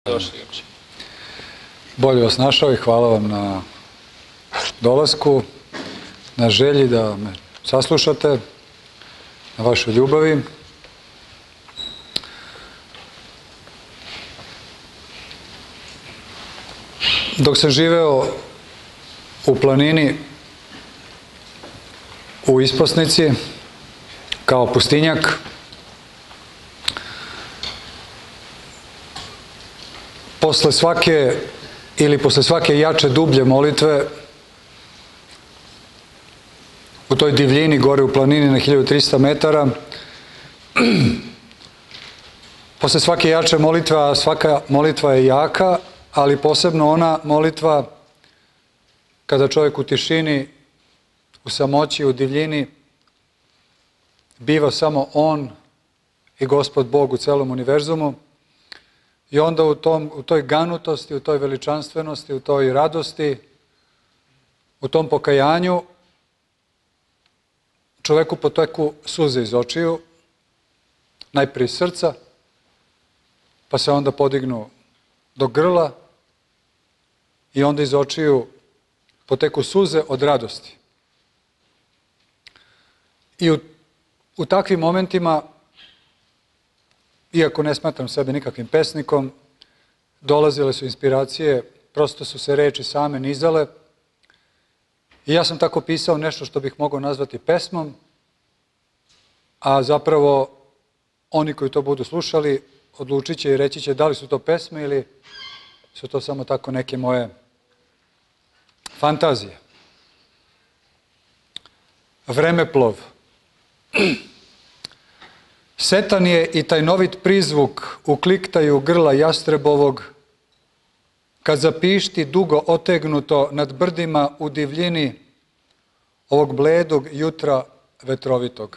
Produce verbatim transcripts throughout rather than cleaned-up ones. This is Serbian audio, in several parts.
došli uopće. Bolje vas našao i hvala vam na dolasku, na želji da me saslušate, na vašoj ljubavi. Dok sam živeo u planini, u Isposnici, kao pustinjak, posle svake ili posle svake jače, dublje molitve, u toj divljini gore u planini na hiljadu trista metara, posle svake jače molitve, a svaka molitva je jaka, ali posebno ona molitva kada čovjek u tišini, u samoći, u divljini, biva samo on i Gospod Bog u celom univerzumu. I onda u, tom, u toj ganutosti, u toj veličanstvenosti, u toj radosti, u tom pokajanju, čoveku poteku suze iz očiju, najprije iz srca, pa se onda podignu do grla i onda iz očiju poteku suze od radosti. I u, u takvim momentima, iako ne smatram sebe nikakvim pesnikom, dolazile su inspiracije, prosto su se reči same nizale i ja sam tako pisao nešto što bih mogao nazvati pesmom, a zapravo oni koji to budu slušali odlučit će i reći će da li su to pesme ili su to samo tako neke moje fantazije. Vremeplov. Setan je i taj novit prizvuk u kliktaju grla jastrebovog, kad zapišti dugo otegnuto nad brdima u divljini ovog bledog jutra vetrovitog.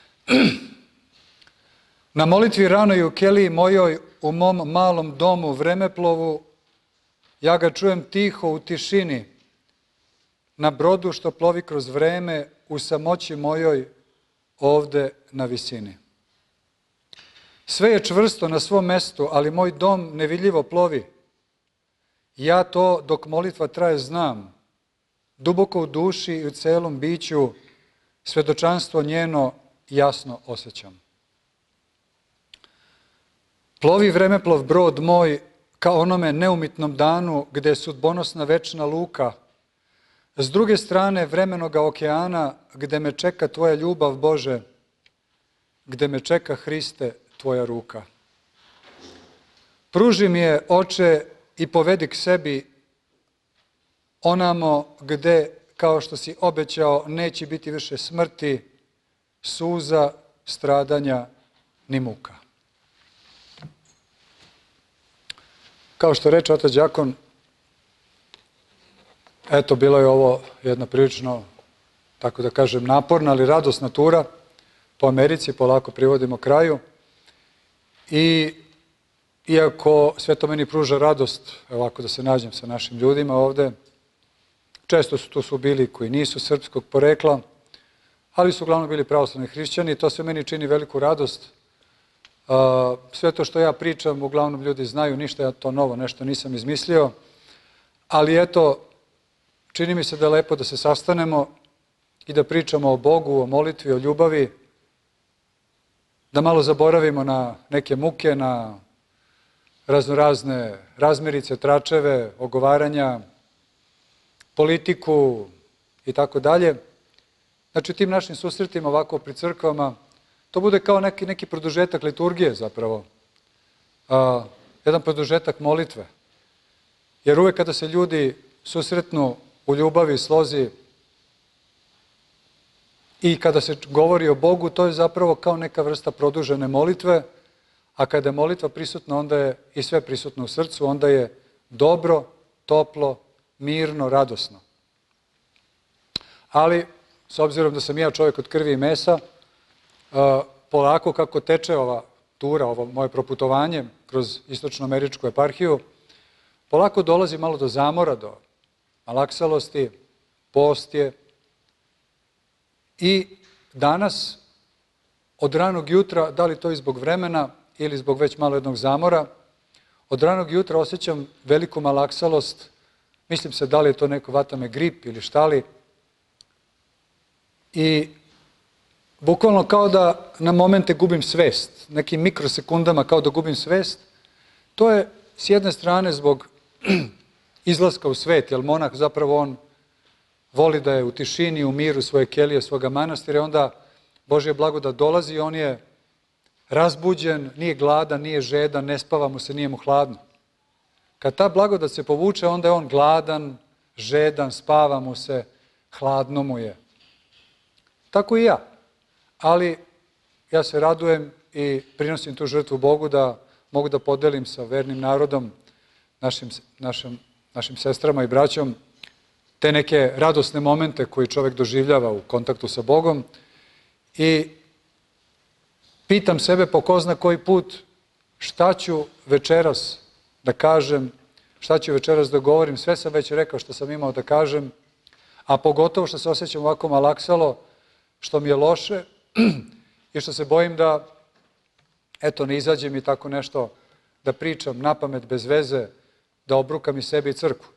Na molitvi ranoj u keliji mojoj, u mom malom domu vremeplovu, ja ga čujem tiho u tišini, na brodu što plovi kroz vreme, u samoći mojoj, ovde na visini. Sve je čvrsto na svom mestu, ali moj dom nevidljivo plovi. Ja to, dok molitva traje, znam. Duboko u duši i u celom biću svedočanstvo njeno jasno osjećam. Plovi vremeplov brod moj kao onome neumitnom danu gde je sudbonosna večna luka. S druge strane vremenoga okeana gde me čeka tvoja ljubav, Bože, gde me čeka, Hriste, tvoja ruka. Pruži mi je, Oče, i povedi k sebi onamo gde, kao što si obećao, neće biti više smrti, suza, stradanja, ni muka. Kao što reče otac đakon, eto, bilo je ovo jedna prilično, tako da kažem, naporna, ali radosna tura po Americi, polako privodimo kraju. I iako sve to meni pruža radost, ovako da se nađem sa našim ljudima ovde, često su tu su bili koji nisu srpskog porekla, ali su uglavnom bili pravoslavni hrišćani i to sve meni čini veliku radost. Sve to što ja pričam, uglavnom ljudi znaju, ništa ja to novo, nešto nisam izmislio, ali eto, čini mi se da je lepo da se sastanemo i da pričamo o Bogu, o molitvi, o ljubavi, da malo zaboravimo na neke muke, na raznorazne razmirice, tračeve, ogovaranja, politiku i tako dalje. Znači, tim našim susretima ovako pri crkvama, to bude kao neki, neki produžetak liturgije zapravo, a, jedan produžetak molitve. Jer uvek kada se ljudi susretnu u ljubavi i slozi i kada se govori o Bogu, to je zapravo kao neka vrsta produžene molitve, a kada je molitva prisutna, onda je i sve prisutno u srcu, onda je dobro, toplo, mirno, radosno. Ali, s obzirom da sam ja čovjek od krvi i mesa, polako kako teče ova tura, ovo moje proputovanje kroz istočnoameričku eparhiju, polako dolazi malo do zamora, do malaksalosti, post je. I danas, od ranog jutra, da li to i zbog vremena ili zbog već malo jednog zamora, od ranog jutra osjećam veliku malaksalost, mislim se da li je to neko vata me grip ili šta li. I bukvalno kao da na momente gubim svest, nekim mikrosekundama kao da gubim svest. To je s jedne strane zbog izlaska u svet, jer monah zapravo on voli da je u tišini, u miru svoje kelije, svoga manastira, onda Božje blagodat dolazi i on je razbuđen, nije gladan, nije žedan, ne spava mu se, nije mu hladno. Kad ta blagodat se povuče, onda je on gladan, žedan, spava mu se, hladno mu je. Tako i ja. Ali ja se radujem i prinosim tu žrtvu Bogu da mogu da podelim sa vernim narodom, našim, našim, našim sestrama i braćom, te neke radosne momente koje čovek doživljava u kontaktu sa Bogom. I pitam sebe po ko zna koji put šta ću večeras da kažem, šta ću večeras da govorim, sve sam već rekao što sam imao da kažem, a pogotovo što se osjećam ovako malaksalo, što mi je loše i što se bojim da, eto, ne izađem i tako nešto da pričam napamet bez veze, da obrukam i sebi i crkvu.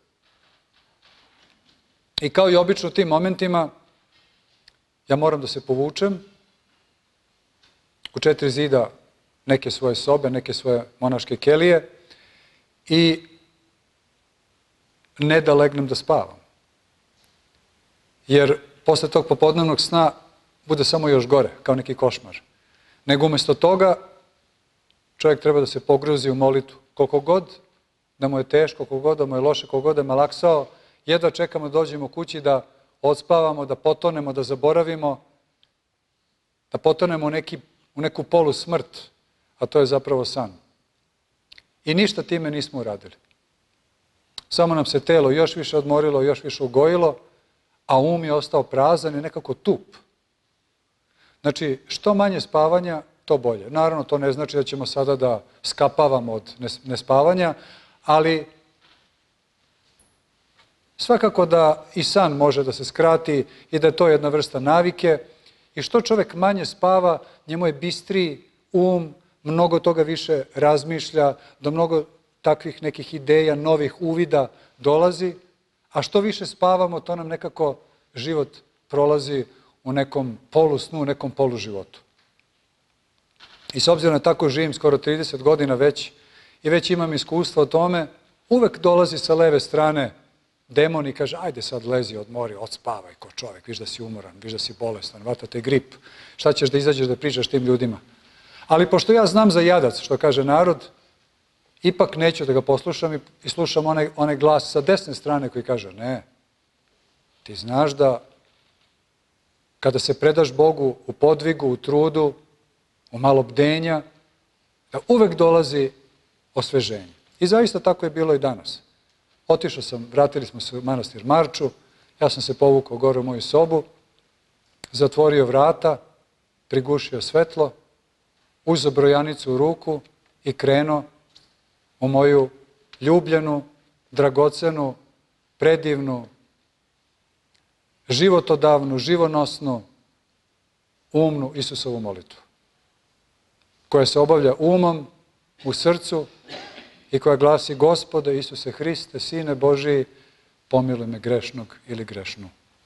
I kao i obično u tim momentima, ja moram da se povučem u četiri zida neke svoje sobe, neke svoje monaške kelije i ne da legnem da spavam. Jer posle tog popodnevnog sna bude samo još gore, kao neki košmar. Nego umesto toga čovjek treba da se pogruzi u molitvu. Koliko god da mu je teško, koliko god da mu je loše, koliko god da je malaksao, jedva čekamo da dođemo kući da odspavamo, da potonemo, da zaboravimo, da potonemo u, neki, u neku polu smrt, a to je zapravo san. I ništa time nismo uradili. Samo nam se telo još više odmorilo, još više ugojilo, a um je ostao prazan i nekako tup. Znači, što manje spavanja, to bolje. Naravno, to ne znači da ćemo sada da skapavamo od nespavanja, ali svakako da i san može da se skrati i da je to jedna vrsta navike. I što čovek manje spava, njemu je bistriji um, mnogo toga više razmišlja, do mnogo takvih nekih ideja, novih uvida dolazi, a što više spavamo, to nam nekako život prolazi u nekom polusnu, u nekom poluživotu. I s obzirom na tako živim skoro trideset godina već i već imam iskustva o tome, uvek dolazi sa leve strane demon i kaže, ajde sad lezi, odmori, odspavaj ko čovek, viš da si umoran, viš da si bolestan, vata te grip, šta ćeš da izađeš da pričaš tim ljudima. Ali pošto ja znam za jadac, što kaže narod, ipak neću da ga poslušam i slušam onaj, onaj glas sa desne strane koji kaže, ne, ti znaš da kada se predaš Bogu u podvigu, u trudu, u malo bdenja, da uvek dolazi osveženje. I zaista tako je bilo i danas. Otišao sam, vratili smo se u manastir Marču, ja sam se povukao gore u moju sobu, zatvorio vrata, prigušio svetlo, uzeo brojanicu u ruku i krenuo u moju ljubljenu, dragocenu, predivnu, životodavnu, živonosnu, umnu Isusovu molitvu, koja se obavlja umom, u srcu i koja glasi, Gospode Isuse Hriste, Sine Božiji, pomiluj me grešnog ili grešnu.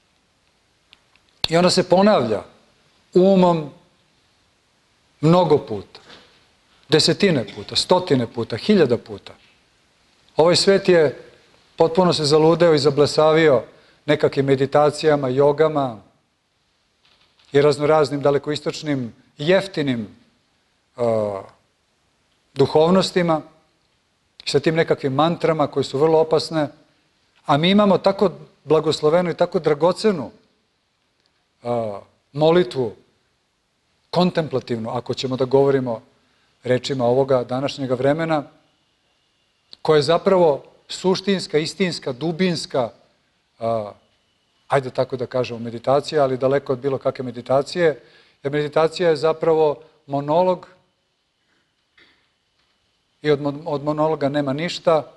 I ona se ponavlja umom mnogo puta, desetine puta, stotine puta, hiljada puta. Ovaj svet je potpuno se zaludeo i zablesavio nekakvim meditacijama, jogama i raznoraznim dalekoistočnim, jeftinim uh, duhovnostima, sa tim nekakvim mantrama koje su vrlo opasne, a mi imamo tako blagoslovenu i tako dragocenu uh, molitvu, kontemplativnu, ako ćemo da govorimo rečima ovoga današnjega vremena, koja je zapravo suštinska, istinska, dubinska, uh, ajde tako da kažemo meditacija, ali daleko od bilo kakve meditacije, jer meditacija je zapravo monolog i od, od monologa nema ništa,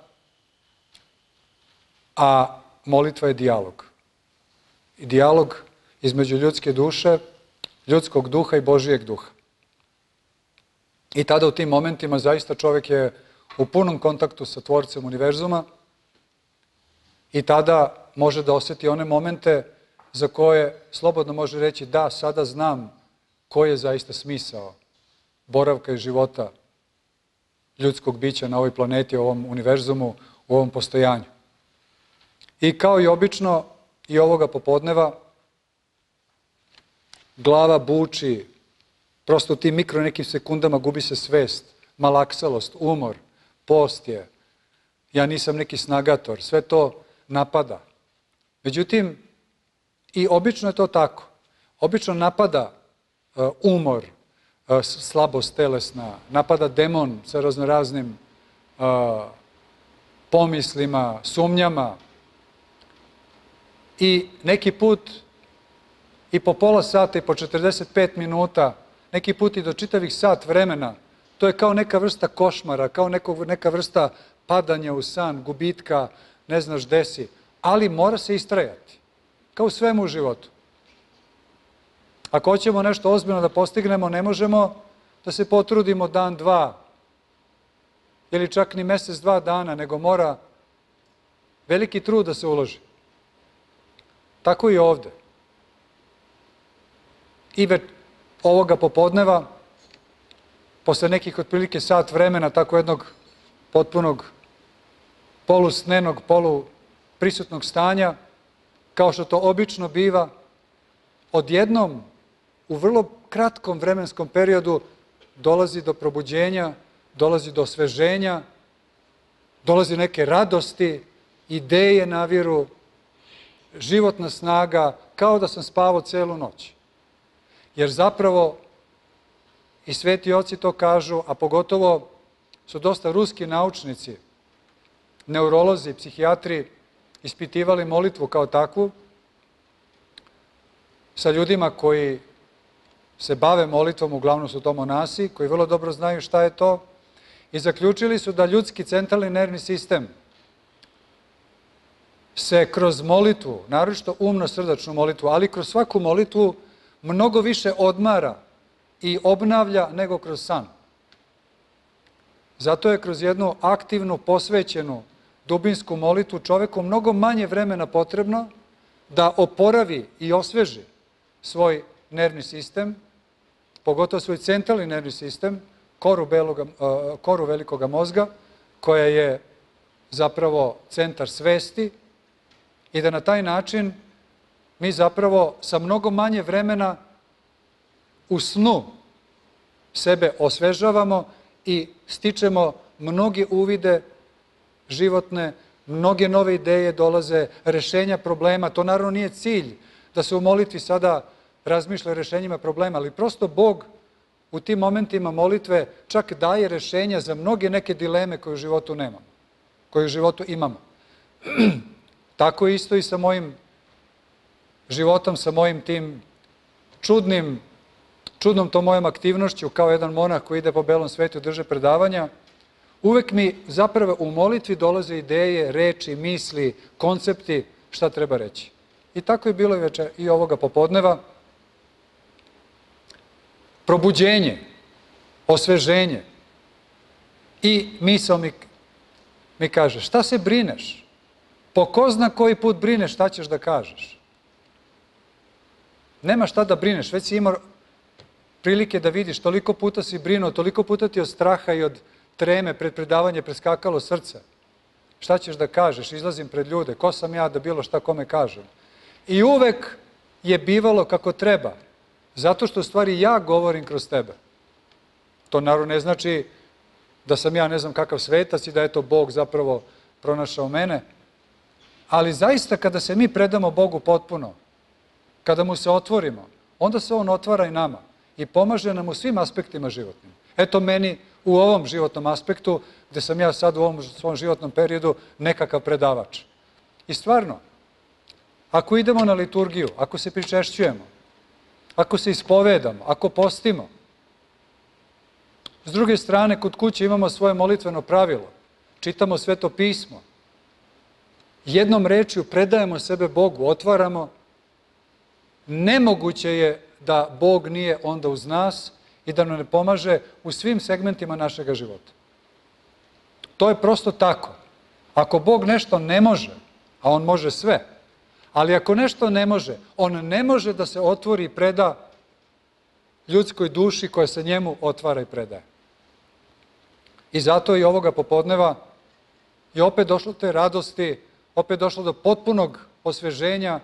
a molitva je dijalog. I dijalog između ljudske duše, ljudskog duha i Božijeg duha. I tada u tim momentima zaista čovjek je u punom kontaktu sa Tvorcem univerzuma i tada može da osjeti one momente za koje slobodno može reći da, sada znam koji je zaista smisao boravka i života ljudskog bića na ovoj planeti, u ovom univerzumu, u ovom postojanju. I kao i obično, i ovoga popodneva, glava buči, prosto u tim mikro nekim sekundama gubi se svest, malaksalost, umor, post je, ja nisam neki snagator, sve to napada. Međutim, i obično je to tako. Obično napada uh, umor, uh, slabost telesna, napada demon sa raznoraznim uh, pomislima, sumnjama. I neki put i po pola sata i po četrdeset pet minuta, neki put i do čitavih sat vremena, to je kao neka vrsta košmara, kao neko, neka vrsta padanja u san, gubitka, ne znaš gde si, ali mora se istrajati, kao u svemu u životu. Ako hoćemo nešto ozbiljno da postignemo, ne možemo da se potrudimo dan, dva, ili čak ni mesec, dva dana, nego mora veliki trud da se uloži. Tako i ovde. I već ovoga popodneva, posle nekih otprilike sat vremena, tako jednog potpunog polusnenog, poluprisutnog stanja, kao što to obično biva, odjednom, u vrlo kratkom vremenskom periodu, dolazi do probuđenja, dolazi do osveženja, dolazi neke radosti, ideje naviru, životna snaga, kao da sam spavao celu noć. Jer zapravo, i sveti oci to kažu, a pogotovo su dosta ruski naučnici, neurolozi, psihijatri, ispitivali molitvu kao takvu, sa ljudima koji se bave molitvom, uglavnom su to monasi, koji vrlo dobro znaju šta je to, i zaključili su da ljudski centralni nervni sistem se kroz molitvu, naročito umno-srdačnu molitvu, ali kroz svaku molitvu mnogo više odmara i obnavlja nego kroz san. Zato je kroz jednu aktivnu, posvećenu, dubinsku molitvu čoveku mnogo manje vremena potrebno da oporavi i osveži svoj nervni sistem, pogotovo svoj centralni nervni sistem, koru, beloga, koru velikoga mozga, koja je zapravo centar svesti, i da na taj način mi zapravo sa mnogo manje vremena u snu sebe osvežavamo i stičemo mnoge uvide životne, mnoge nove ideje dolaze, rešenja problema. To naravno nije cilj da se u molitvi sada razmišlja o rešenjima problema, ali prosto Bog u tim momentima molitve čak daje rešenja za mnoge neke dileme koje u životu nemamo, koje u životu imamo. Tako isto i sa mojim životom, sa mojim tim čudnim, čudnom to mojom aktivnošću, kao jedan monah koji ide po belom svetu i drže predavanja, uvek mi zapravo u molitvi dolaze ideje, reči, misli, koncepti, šta treba reći. I tako je bilo i, večer, i ovoga popodneva. Probuđenje, osveženje. I misao mi, mi kaže, šta se brineš? Po ko zna koji put brineš, šta ćeš da kažeš? Nema šta da brineš, već si imao prilike da vidiš, toliko puta si brinuo, toliko puta ti od straha i od treme pred predavanje preskakalo srce. Šta ćeš da kažeš? Izlazim pred ljude, ko sam ja da bilo šta kome kažem? I uvek je bivalo kako treba, zato što u stvari ja govorim kroz tebe. To naravno ne znači da sam ja ne znam kakav svetac i da je to Bog zapravo pronašao mene, ali zaista kada se mi predamo Bogu potpuno, kada mu se otvorimo, onda se on otvara i nama i pomaže nam u svim aspektima životnim. Eto meni u ovom životnom aspektu, gde sam ja sad u ovom svom životnom periodu nekakav predavač. I stvarno, ako idemo na liturgiju, ako se pričešćujemo, ako se ispovedamo, ako postimo, s druge strane, kod kuće imamo svoje molitveno pravilo, čitamo Sveto pismo, jednom rečju predajemo sebe Bogu, otvaramo, nemoguće je da Bog nije onda uz nas i da nam ne pomaže u svim segmentima našega života. To je prosto tako. Ako Bog nešto ne može, a On može sve, ali ako nešto ne može, On ne može da se otvori i preda ljudskoj duši koja se njemu otvara i predaje. I zato i ovoga popodneva je opet došlo do te radosti, opet došlo do potpunog osveženja,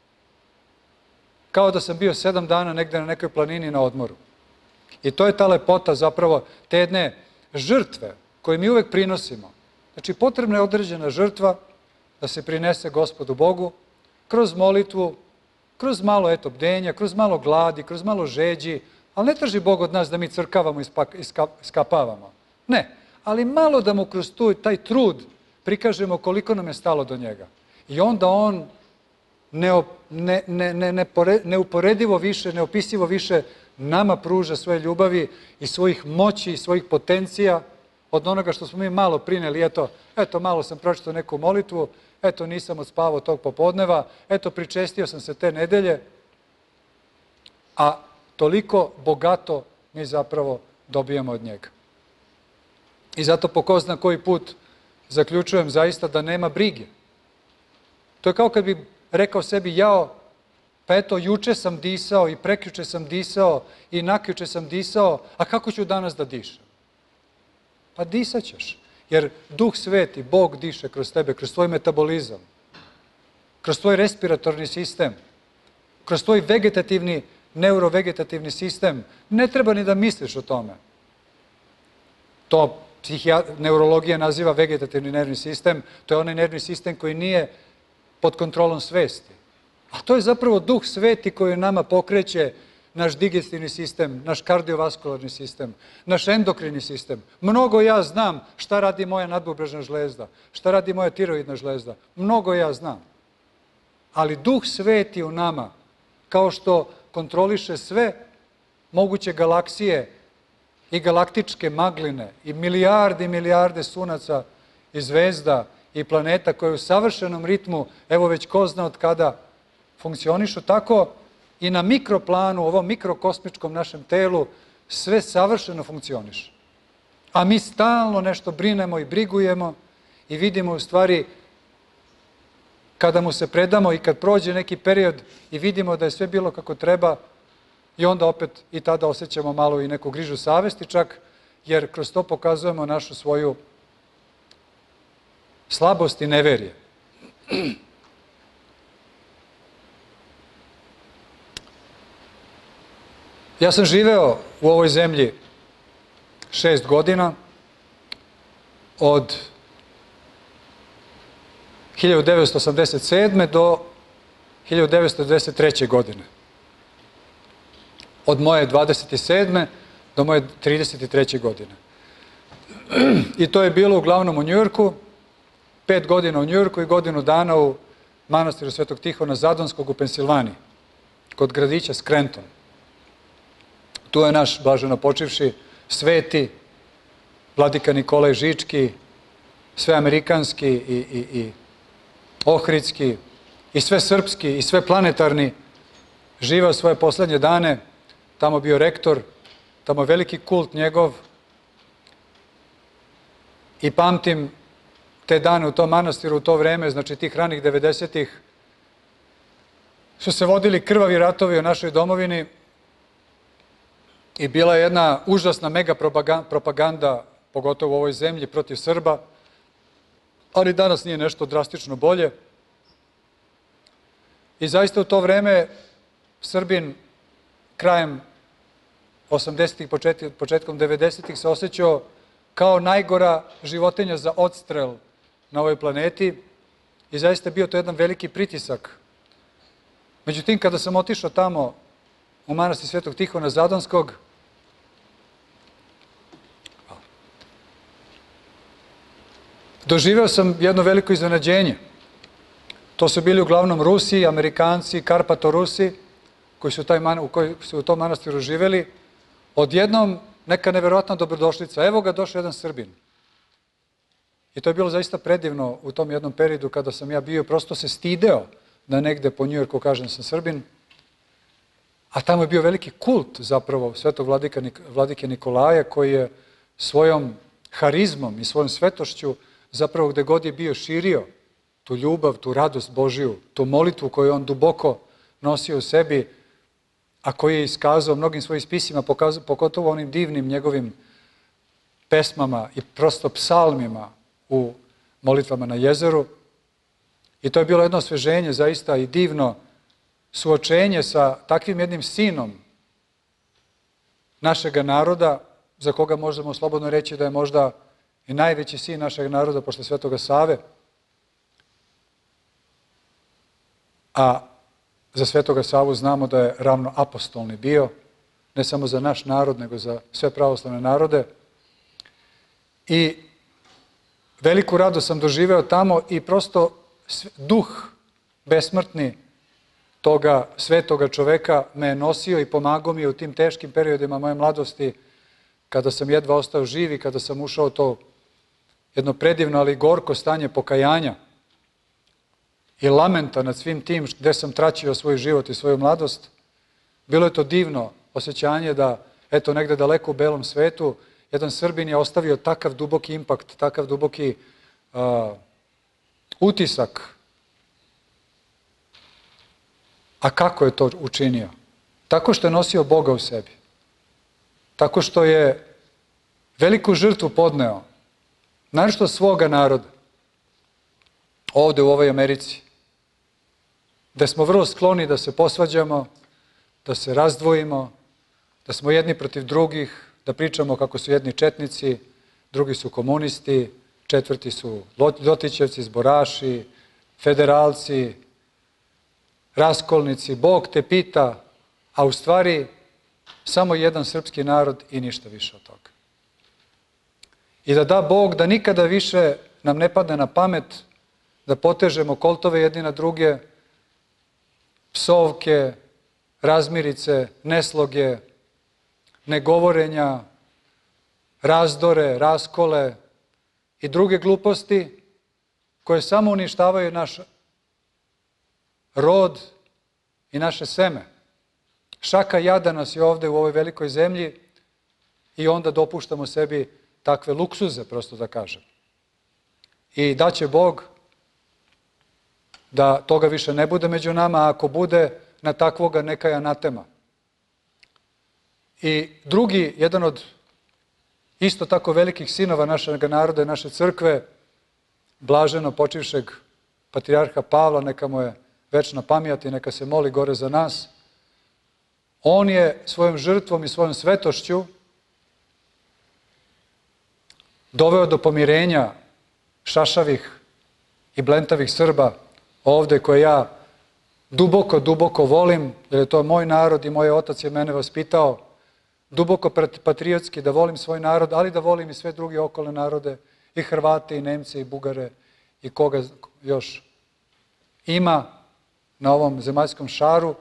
kao da sam bio sedam dana negde na nekoj planini na odmoru. I to je ta lepota zapravo te jedne žrtve koje mi uvek prinosimo. Znači, potrebna je određena žrtva da se prinese Gospodu Bogu kroz molitvu, kroz malo eto bdenja, kroz malo gladi, kroz malo žeđi, ali ne traži Bog od nas da mi crkavamo i iskapavamo. Ne, ali malo da mu kroz tu, taj trud prikažemo koliko nam je stalo do njega. I onda on ne, ne, ne, ne, ne, neuporedivo više, neopisivo više nama pruža svoje ljubavi i svojih moći i svojih potencija od onoga što smo mi malo prineli. Eto, eto malo sam pročitao neku molitvu, eto nisam odspavao tog popodneva, eto pričestio sam se te nedelje, a toliko bogato mi zapravo dobijamo od njega. I zato po ko zna koji put zaključujem zaista da nema brige. To je kao kad bi rekao sebi, jao, pa eto, juče sam disao i prekjuče sam disao i nakjuče sam disao, a kako ću danas da dišem? Pa disat ćeš, jer Duh Sveti, Bog diše kroz tebe, kroz tvoj metabolizam, kroz tvoj respiratorni sistem, kroz tvoj vegetativni, neurovegetativni sistem. Ne treba ni da misliš o tome. To neurologija naziva vegetativni nervni sistem, to je onaj nervni sistem koji nije pod kontrolom svesti. A to je zapravo Duh Sveti koji nama pokreće naš digestivni sistem, naš kardiovaskularni sistem, naš endokrini sistem. Mnogo ja znam šta radi moja nadbubrežna žlezda, šta radi moja tiroidna žlezda. Mnogo ja znam. Ali Duh Sveti u nama, kao što kontroliše sve moguće galaksije i galaktičke magline i milijarde i milijarde sunaca i zvezda i planeta koje u savršenom ritmu, evo već ko zna od kada, funkcionišu tako i na mikroplanu, ovom mikrokosmičkom našem telu, sve savršeno funkcioniše. A mi stalno nešto brinemo i brigujemo i vidimo u stvari kada mu se predamo i kad prođe neki period i vidimo da je sve bilo kako treba i onda opet i tada osjećamo malo i neku grižu savesti čak, jer kroz to pokazujemo našu svoju slabost i neverje. Ja sam živeo u ovoj zemlji šest godina, od hiljadu devetsto osamdeset sedme do hiljadu devetsto devedeset treće godine. Od moje dvadeset sedme do moje trideset treće godine. I to je bilo uglavnom u Njujorku, pet godina u Njujorku i godinu dana u manastiru Svetog Tihona Zadonskog u Pensilvaniji, kod gradića Scranton. Tu je naš blaženo počivši sveti, vladika Nikolaj Žički, sve amerikanski i, i, i ohridski, i sve srpski, i sve planetarni, živeo svoje poslednje dane, tamo bio rektor, tamo je veliki kult njegov i pamtim te dane u tom manastiru, u to vreme, znači tih ranih devedesetih, su se vodili krvavi ratovi u našoj domovini i bila je jedna užasna mega propaganda, pogotovo u ovoj zemlji, protiv Srba, ali danas nije nešto drastično bolje. I zaista u to vreme Srbin krajem osamdesetih, početkom devedesetih se osjećao kao najgora životinja za odstrel na ovoj planeti i zaista je bio to jedan veliki pritisak. Međutim, kada sam otišao tamo u manastir Svetog Tihona Zadonskog, doživeo sam jedno veliko iznenađenje. To su bili uglavnom Rusi, Amerikanci, Karpato-Rusi, koji su, taj, koji su u tom manastiru živeli. Odjednom neka neverovatna dobrodošlica. Evo ga došao jedan Srbin. I to je bilo zaista predivno u tom jednom periodu kada sam ja bio, prosto se stideo da negde po Njujorku kažem da sam Srbin. A tamo je bio veliki kult zapravo svetog vladika, vladike Nikolaja koji je svojom harizmom i svojom svetošću, zapravo gde god je bio širio tu ljubav, tu radost Božiju, tu molitvu koju on duboko nosio u sebi, a koji je iskazao mnogim svojim spisima, pogotovo onim divnim njegovim pesmama i prosto psalmima u molitvama na jezeru. I to je bilo jedno osveženje, zaista i divno suočenje sa takvim jednim sinom našega naroda, za koga možemo slobodno reći da je možda i najveći sin našeg naroda posle Svetoga Save, a za Svetoga Savu znamo da je ravno apostolni bio, ne samo za naš narod, nego za sve pravoslavne narode. I veliku radost sam doživeo tamo i prosto duh besmrtni toga svetoga čoveka me je nosio i pomagao mi u tim teškim periodima moje mladosti, kada sam jedva ostao živ i kada sam ušao u to jedno predivno, ali gorko stanje pokajanja i lamenta nad svim tim gde sam traćio svoj život i svoju mladost. Bilo je to divno osjećanje da, eto, negde daleko u belom svetu, jedan Srbin je ostavio takav duboki impakt, takav duboki uh, utisak. A kako je to učinio? Tako što je nosio Boga u sebi. Tako što je veliku žrtvu podneo, naročito svoga naroda, ovde u ovoj Americi, gde smo vrlo skloni da se posvađamo, da se razdvojimo, da smo jedni protiv drugih, da pričamo kako su jedni četnici, drugi su komunisti, četvrti su ljotićevci, zboraši, federalci, raskolnici, Bog te pita, a u stvari samo jedan srpski narod i ništa više od toga. I da da Bog da nikada više nam ne padne na pamet da potežemo koltove jedni na druge, psovke, razmirice, nesloge, negovorenja, razdore, raskole i druge gluposti koje samo uništavaju naš rod i naše seme. Šaka jada nas je ovde u ovoj velikoj zemlji i onda dopuštamo sebi takve luksuze, prosto da kažem. I daće Bog da toga više ne bude među nama, a ako bude, na takvoga neka je anatema. I drugi, jedan od isto tako velikih sinova našeg naroda i naše crkve, blaženo počivšeg patrijarha Pavla, neka mu je večna pamijat i neka se moli gore za nas, on je svojom žrtvom i svojom svetošću doveo do pomirenja šašavih i blentavih Srba ovde, koje ja duboko, duboko volim, jer je to moj narod i moj otac je mene vaspitao duboko patriotski da volim svoj narod, ali da volim i sve druge okolne narode, i Hrvate, i Nemce, i Bugare, i koga još ima na ovom zemaljskom šaru.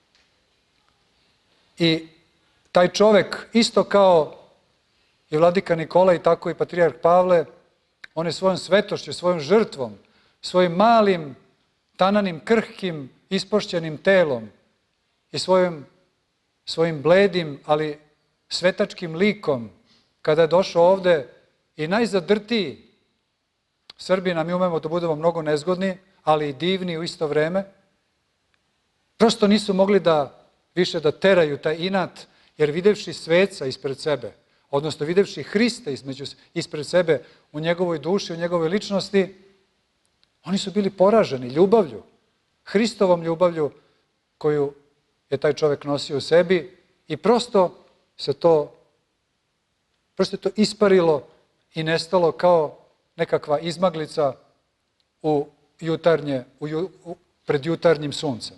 I taj čovek, isto kao i vladika Nikola i tako i patrijarh Pavle, on je svojom svetošću, svojom žrtvom, svojim malim, tananim, krhkim, ispošćenim telom i svojim, svojim bledim, ali svetačkim likom, kada je došao ovde i najzadrtiji Srbina, mi umemo da budemo mnogo nezgodni, ali i divni u isto vreme, prosto nisu mogli da više da teraju taj inat, jer videvši sveca ispred sebe, odnosno videvši Hrista između, ispred sebe u njegovoj duši, u njegovoj ličnosti, oni su bili poraženi ljubavlju, Hristovom ljubavlju koju je taj čovek nosio u sebi i prosto se to, prosto je to isparilo i nestalo kao nekakva izmaglica u jutarnje, u, u, pred jutarnjim suncem.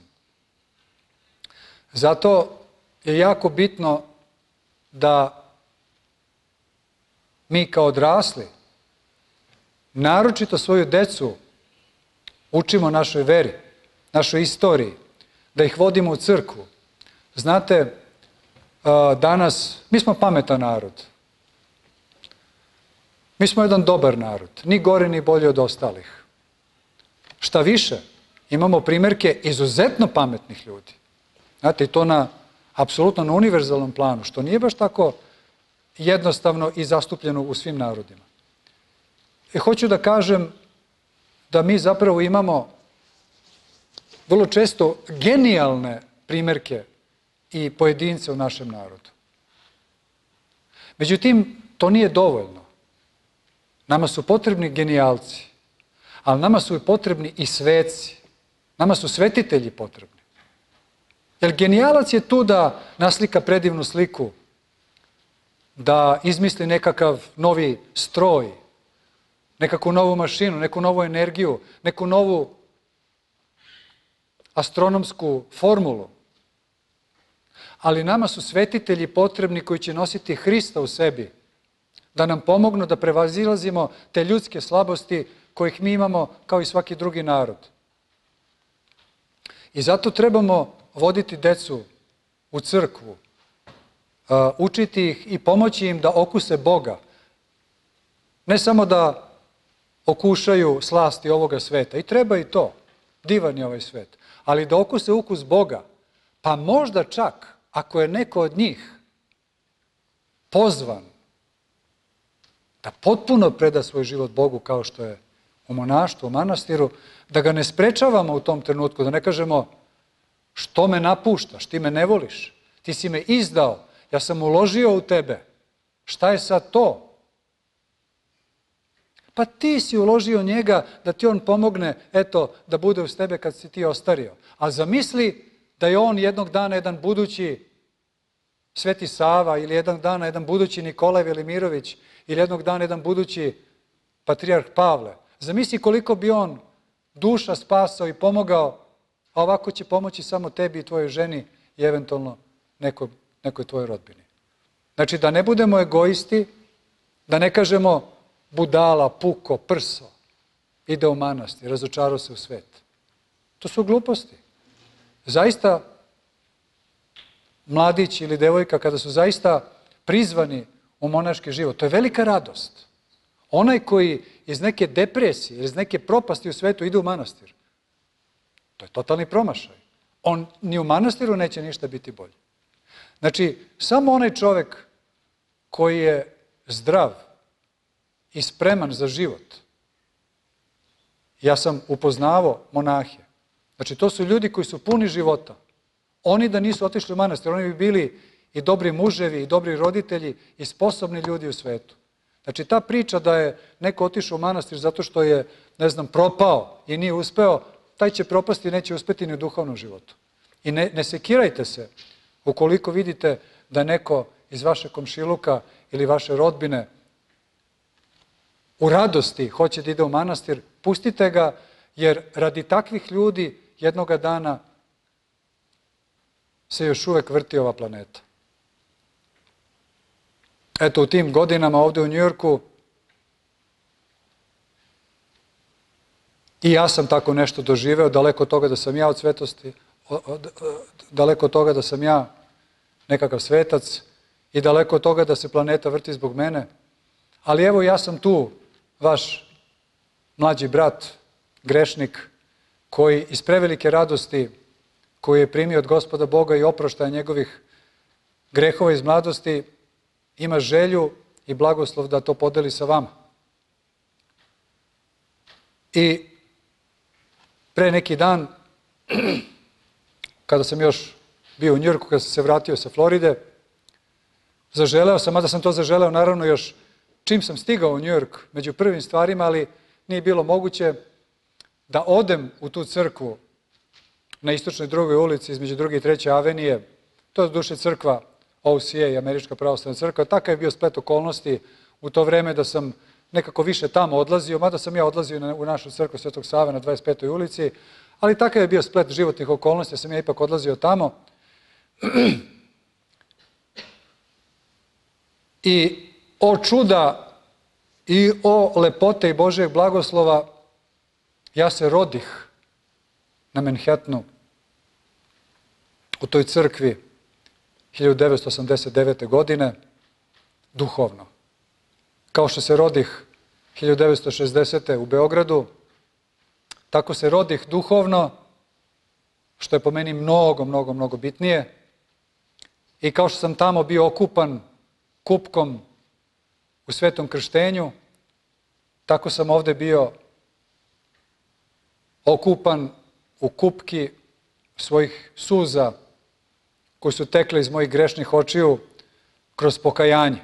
Zato je jako bitno da mi kao odrasli, naročito svoju decu, učimo našoj veri, našoj istoriji, da ih vodimo u crkvu. Znate, danas, mi smo pametan narod. Mi smo jedan dobar narod, ni gori ni bolji od ostalih. Šta više, imamo primjerke izuzetno pametnih ljudi. Znate, i to na, apsolutno na univerzalnom planu, što nije baš tako jednostavno i zastupljeno u svim narodima. I hoću da kažem da mi zapravo imamo vrlo često genijalne primerke i pojedince u našem narodu. Međutim, to nije dovoljno. Nama su potrebni genijalci, ali nama su potrebni i sveci. Nama su svetitelji potrebni. Jer genijalac je tu da naslika predivnu sliku, da izmisli nekakav novi stroj, nekakvu novu mašinu, neku novu energiju, neku novu astronomsku formulu. Ali nama su svetitelji potrebni koji će nositi Hrista u sebi, da nam pomognu da prevazilazimo te ljudske slabosti kojih mi imamo kao i svaki drugi narod. I zato trebamo voditi decu u crkvu, učiti ih i pomoći im da okuse Boga. Ne samo da okušaju slasti ovoga sveta, i treba i to, divan je ovaj svet, ali da okuse ukus Boga, pa možda čak, ako je neko od njih pozvan da potpuno preda svoj život Bogu kao što je u monaštvu, u manastiru, da ga ne sprečavamo u tom trenutku, da ne kažemo što me napuštaš, ti me ne voliš, ti si me izdao, ja sam uložio u tebe, šta je sad to? Pa ti si uložio njega da ti on pomogne, eto, da bude uz tebe kad si ti ostario. A zamisli da je on jednog dana jedan budući Sveti Sava ili jednog dana jedan budući Nikolaj Velimirović ili jednog dana jedan budući Patrijarh Pavle. Zamisli koliko bi on duša spasao i pomogao, a ovako će pomoći samo tebi i tvojoj ženi i eventualno nekoj, nekoj tvojoj rodbini. Znači da ne budemo egoisti, da ne kažemo budala, puko, prso, ide u manastir, razočarao se u svet. To su gluposti. Zaista, mladić ili devojka, kada su zaista prizvani u monaški život, to je velika radost. Onaj koji iz neke depresije, iz neke propasti u svetu ide u manastir, to je totalni promašaj. On ni u manastiru neće ništa biti bolje. Znači, samo onaj čovek koji je zdrav i spreman za život. Ja sam upoznavao monahe. Znači, to su ljudi koji su puni života. Oni da nisu otišli u manastir, oni bi bili i dobri muževi, i dobri roditelji, i sposobni ljudi u svetu. Znači, ta priča da je neko otišao u manastir zato što je, ne znam, propao i nije uspeo, taj će propasti i neće uspeti ni u duhovnom životu. I ne, ne sekirajte se ukoliko vidite da neko iz vaše komšiluka ili vaše rodbine u radosti hoće da ide u manastir, pustite ga, jer radi takvih ljudi jednoga dana se još uvek vrti ova planeta. Eto, u tim godinama ovde u Njujorku i ja sam tako nešto doživeo, daleko od toga da sam ja od svetosti, daleko od toga da sam ja nekakav svetac i daleko od toga da se planeta vrti zbog mene. Ali evo, ja sam tu, vaš mlađi brat, grešnik, koji iz prevelike radosti koji je primio od Gospoda Boga i oproštaja njegovih grehova iz mladosti, ima želju i blagoslov da to podeli sa vama. I pre neki dan, kada sam još bio u Njujorku, kada sam se vratio sa Floride, zaželeo sam, mada sam to zaželeo naravno još čim sam stigao u Njujork, među prvim stvarima, ali nije bilo moguće da odem u tu crkvu na istočnoj drugoj ulici između druge i treće avenije. To je duše crkva O C A, Američka pravoslavna crkva. Takav je bio splet okolnosti u to vreme da sam nekako više tamo odlazio, mada sam ja odlazio u našu crkvu Svetog Save na dvadeset petoj ulici, ali takav je bio splet životnih okolnosti, da sam ja ipak odlazio tamo. I o čuda i o lepote i Božijeg blagoslova, ja se rodih na Manhattanu u toj crkvi hiljadu devetsto osamdeset devete. godine duhovno. Kao što se rodih hiljadu devetsto šezdesete. u Beogradu, tako se rodih duhovno, što je po meni mnogo, mnogo, mnogo bitnije. I kao što sam tamo bio okupan kupkom u Svetom krštenju, tako sam ovde bio okupan u kupki svojih suza koji su tekle iz mojih grešnih očiju kroz pokajanje.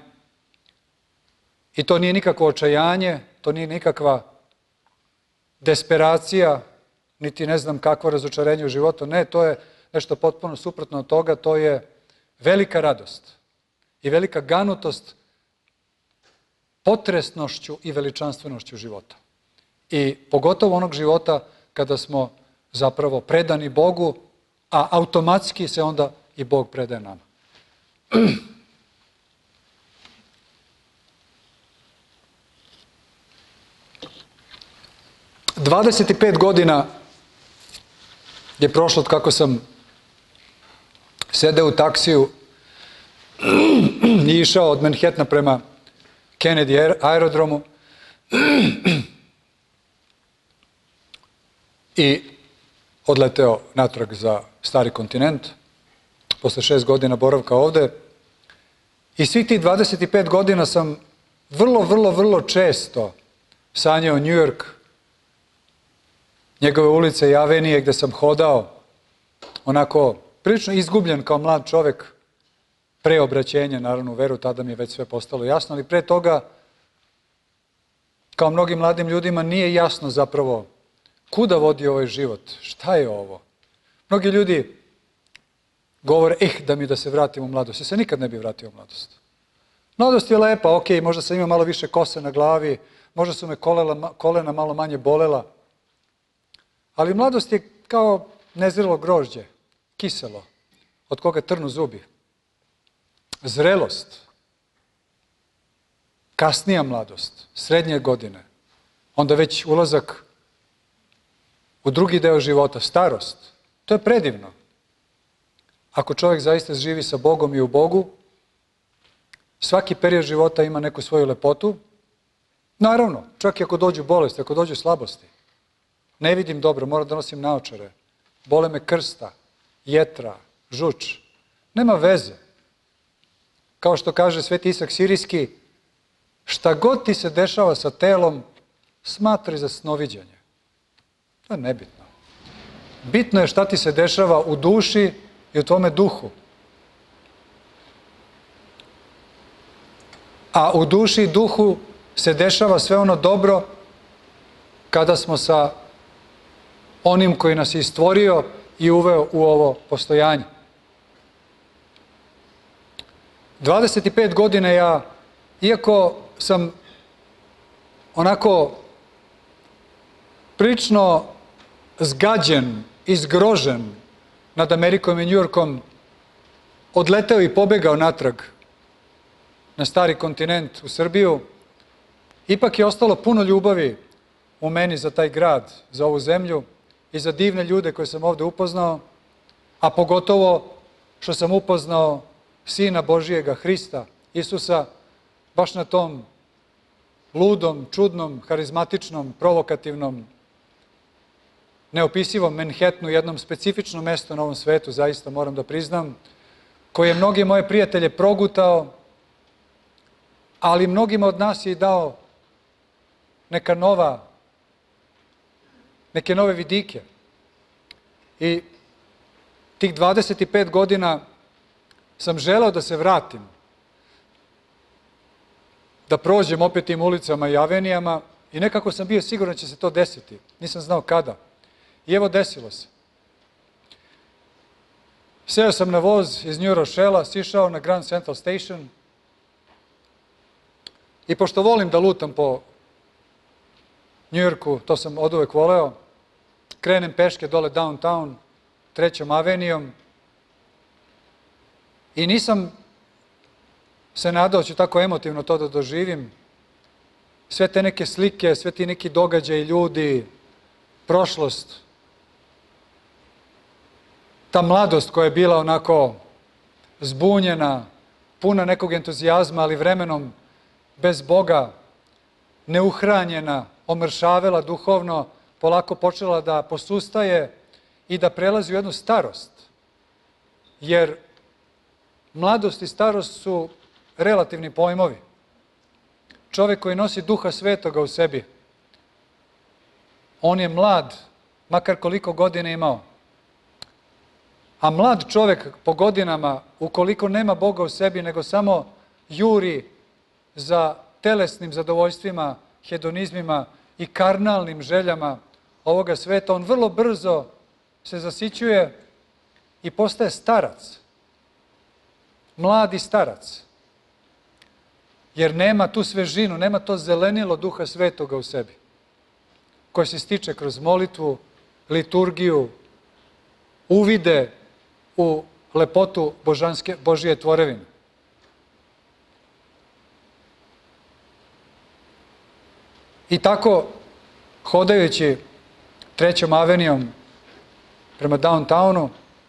I to nije nikakvo očajanje, to nije nikakva desperacija, niti ne znam kakvo razočarenje u životu. Ne, to je nešto potpuno suprotno od toga, to je velika radost i velika ganutost potresnošću i veličanstvenošću života. I pogotovo onog života kada smo zapravo predani Bogu, a automatski se onda i Bog predaje nama. dvadeset pet godina je prošlo od kako sam sedeo u taksiju i išao od Manhattana prema Kennedy aerodromu i odleteo natrag za stari kontinent posle šest godina boravka ovde. I svih tih dvadeset pet godina sam vrlo, vrlo, vrlo često sanjao New York, njegove ulice i avenije gde sam hodao, onako prilično izgubljen kao mlad čovek, pre obraćenja, naravno u veru, tada mi je već sve postalo jasno, ali pre toga, kao mnogim mladim ljudima, nije jasno zapravo kuda vodi ovaj život, šta je ovo. Mnogi ljudi govore, eh, da mi da se vratim u mladost. Ja se nikad ne bi vratio u mladost. Mladost je lepa, ok, možda sam imao malo više kose na glavi, možda su me kolela, kolena malo manje bolela, ali mladost je kao nezrelo grožđe, kiselo, od koga trnu zubi. Zrelost, kasnija mladost, srednje godine, onda već ulazak u drugi deo života, starost, to je predivno. Ako čovjek zaista živi sa Bogom i u Bogu, svaki period života ima neku svoju lepotu. Naravno, čak i ako dođu bolesti, ako dođu slabosti. Ne vidim dobro, moram da nosim naočare. Bole me krsta, jetra, žuč. Nema veze. Kao što kaže Sveti Isak Sirijski, šta god ti se dešava sa telom, smatraj za snoviđanje. To je nebitno. Bitno je šta ti se dešava u duši i u tvome duhu. A u duši i duhu se dešava sve ono dobro kada smo sa onim koji nas je stvorio i uveo u ovo postojanje. dvadeset pet godina ja, iako sam onako prilično zgađen i zgrožen nad Amerikom i Njujorkom, odleteo i pobegao natrag na stari kontinent u Srbiju, ipak je ostalo puno ljubavi u meni za taj grad, za ovu zemlju i za divne ljude koje sam ovde upoznao, a pogotovo što sam upoznao Sina Božijega, Hrista, Isusa, baš na tom ludom, čudnom, harizmatičnom, provokativnom, neopisivom Manhattanu, jednom specifičnom mestu na ovom svetu, zaista moram da priznam, koji je mnogi moje prijatelje progutao, ali mnogima od nas je i dao neka nova, neke nove vidike. I tih dvadeset pet godina sam želeo da se vratim, da prođem opet tim ulicama i avenijama i nekako sam bio siguran da će se to desiti. Nisam znao kada. I evo desilo se. Seo sam na voz iz New Rochelle-a, sišao na Grand Central Station i pošto volim da lutam po New Yorku, to sam oduvek voleo, krenem peške dole downtown, trećom avenijom i nisam se nadao ću tako emotivno to da doživim. Sve te neke slike, sve ti neki događaji, ljudi, prošlost, ta mladost koja je bila onako zbunjena, puna nekog entuzijazma, ali vremenom bez Boga, neuhranjena, omršavela duhovno, polako počela da posustaje i da prelazi u jednu starost. Jer mladost i starost su relativni pojmovi. Čovek koji nosi Duha Svetoga u sebi on je mlad, makar koliko godina imao. A mlad čovek po godinama, ukoliko nema Boga u sebi, nego samo juri za telesnim zadovoljstvima, hedonizmima i karnalnim željama ovoga sveta, on vrlo brzo se zasićuje i postaje starac. Mladi starac. Jer nema tu svežinu, nema to zelenilo Duha Svetoga u sebi, koje se stiče kroz molitvu, liturgiju, uvide u lepotu božanske, Božije tvorevine. I tako, hodajući trećom avenijom prema downtownu,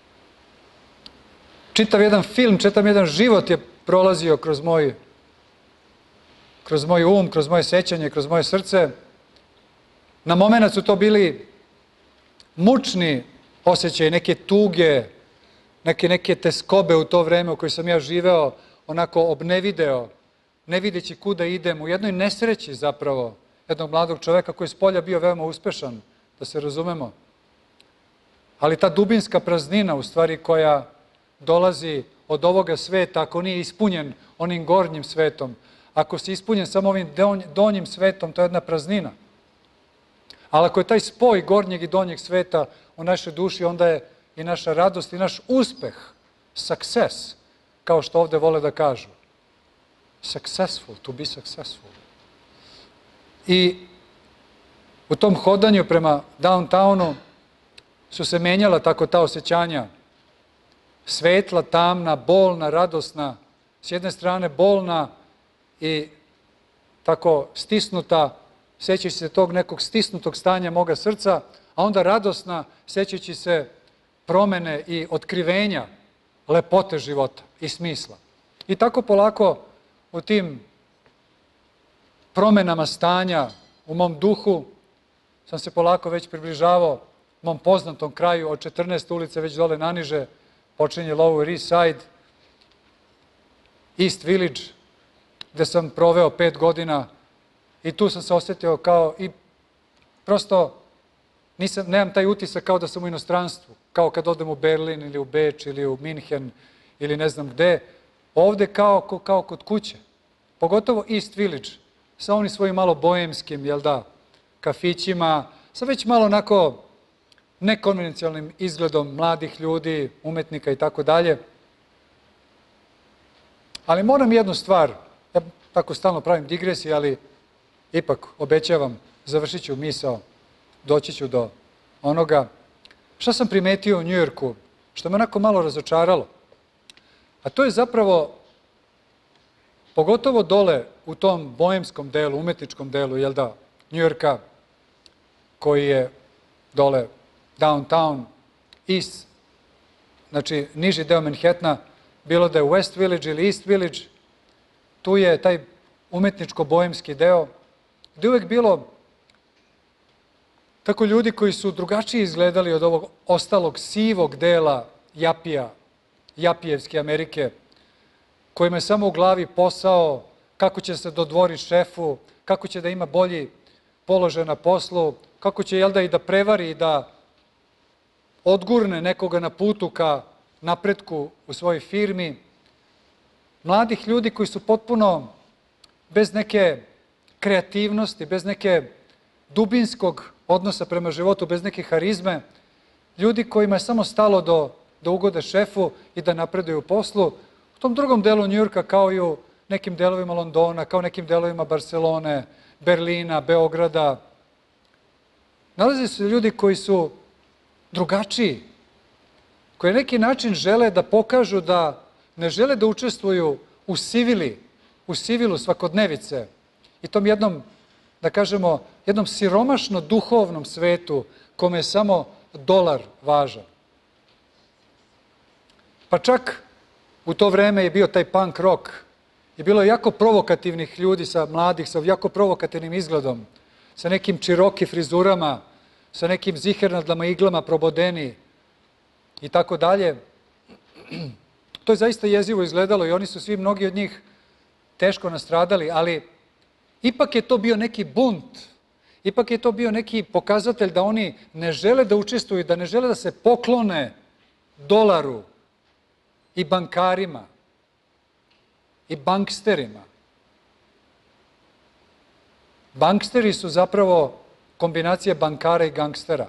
čitav jedan film, čitav jedan život je prolazio kroz moj, kroz moj um, kroz moje sećanje, kroz moje srce. Na momenat su to bili mučni osjećaj, neke tuge, neke, neke teskobe u to vreme u kojoj sam ja živeo, onako obnevideo, ne videći kuda idem, u jednoj nesreći zapravo, jednog mladog čoveka koji je s polja bio veoma uspešan, da se razumemo. Ali ta dubinska praznina, u stvari, koja dolazi od ovoga sveta, ako nije ispunjen onim gornjim svetom, ako si ispunjen samo ovim donjim svetom, to je jedna praznina. Ali ako je taj spoj gornjeg i donjeg sveta u našoj duši, onda je i naša radost i naš uspeh, success, kao što ovde vole da kažu. Successful, to be successful. I u tom hodanju prema downtownu su se menjala tako ta osjećanja. Svetla, tamna, bolna, radosna. S jedne strane bolna i tako stisnuta, sećajući se tog nekog stisnutog stanja moga srca, a onda radosna, sećajući se promene i otkrivenja lepote života i smisla. I tako polako u tim promenama stanja u mom duhu sam se polako već približavao mom poznatom kraju od četrnaeste ulice već dole naniže, počinje Lower East Side, East Village, gde sam proveo pet godina i tu sam se osjetio kao i prosto nisam, nemam taj utisak kao da sam u inostranstvu, kao kad odem u Berlin ili u Beč ili u Minhen ili ne znam gde, ovde kao, kao kod kuće, pogotovo East Village, sa onim svojim malo bojemskim, jel da, kafićima, sa već malo onako nekonvencijalnim izgledom mladih ljudi, umetnika i tako dalje. Ali moram jednu stvar, ja tako stalno pravim digresije, ali ipak obećavam, završit ću misao, doći ću do onoga. Šta sam primetio u Njujorku, što me onako malo razočaralo? A to je zapravo, pogotovo dole u tom bojemskom delu, umetničkom delu, jel da, Njujorka, koji je dole downtown, east, znači niži deo Manhattana, bilo da je West Village ili East Village, tu je taj umetničko-bojemski deo, gde je uvek bilo tako ljudi koji su drugačije izgledali od ovog ostalog sivog dela Japija, Japijevske Amerike, kojima je samo u glavi posao kako će se dodvori šefu, kako će da ima bolji položaj na poslu, kako će, jel da, i da prevari i da odgurne nekoga na putu ka napretku u svojoj firmi. Mladih ljudi koji su potpuno bez neke kreativnosti, bez neke dubinskog odnosa prema životu, bez neke harizme, ljudi kojima je samo stalo do, do ugode šefu i da napreduju u poslu. U tom drugom delu Njujorka, kao i u nekim delovima Londona, kao nekim delovima Barcelone, Berlina, Beograda, nalaze se ljudi koji su drugačiji, koji na neki način žele da pokažu da ne žele da učestvuju u sivili, u sivilu svakodnevice i tom jednom, da kažemo, jednom siromašno duhovnom svetu kome je samo dolar važan. Pa čak u to vreme je bio taj punk rock i bilo je jako provokativnih ljudi, sa mladih, sa jako provokativnim izgledom, sa nekim čiroki frizurama, sa nekim zihernadlama, iglama, probodeni i tako dalje. To je zaista jezivo izgledalo i oni su svi, mnogi od njih, teško nastradali, ali ipak je to bio neki bunt ipak je to bio neki pokazatelj da oni ne žele da učestvuju, da ne žele da se poklone dolaru i bankarima i banksterima. Banksteri su zapravo kombinacija bankara i gangstera.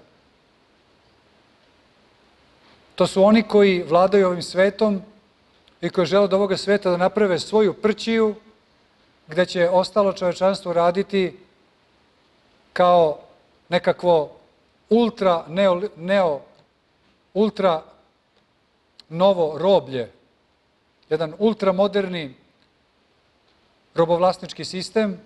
To su oni koji vladaju ovim svetom i koji žele od ovoga sveta da naprave svoju prćiju, gde će ostalo čovečanstvo raditi kao nekakvo ultra, neo, neo, ultra novo roblje, jedan ultramoderni robovlasnički sistem,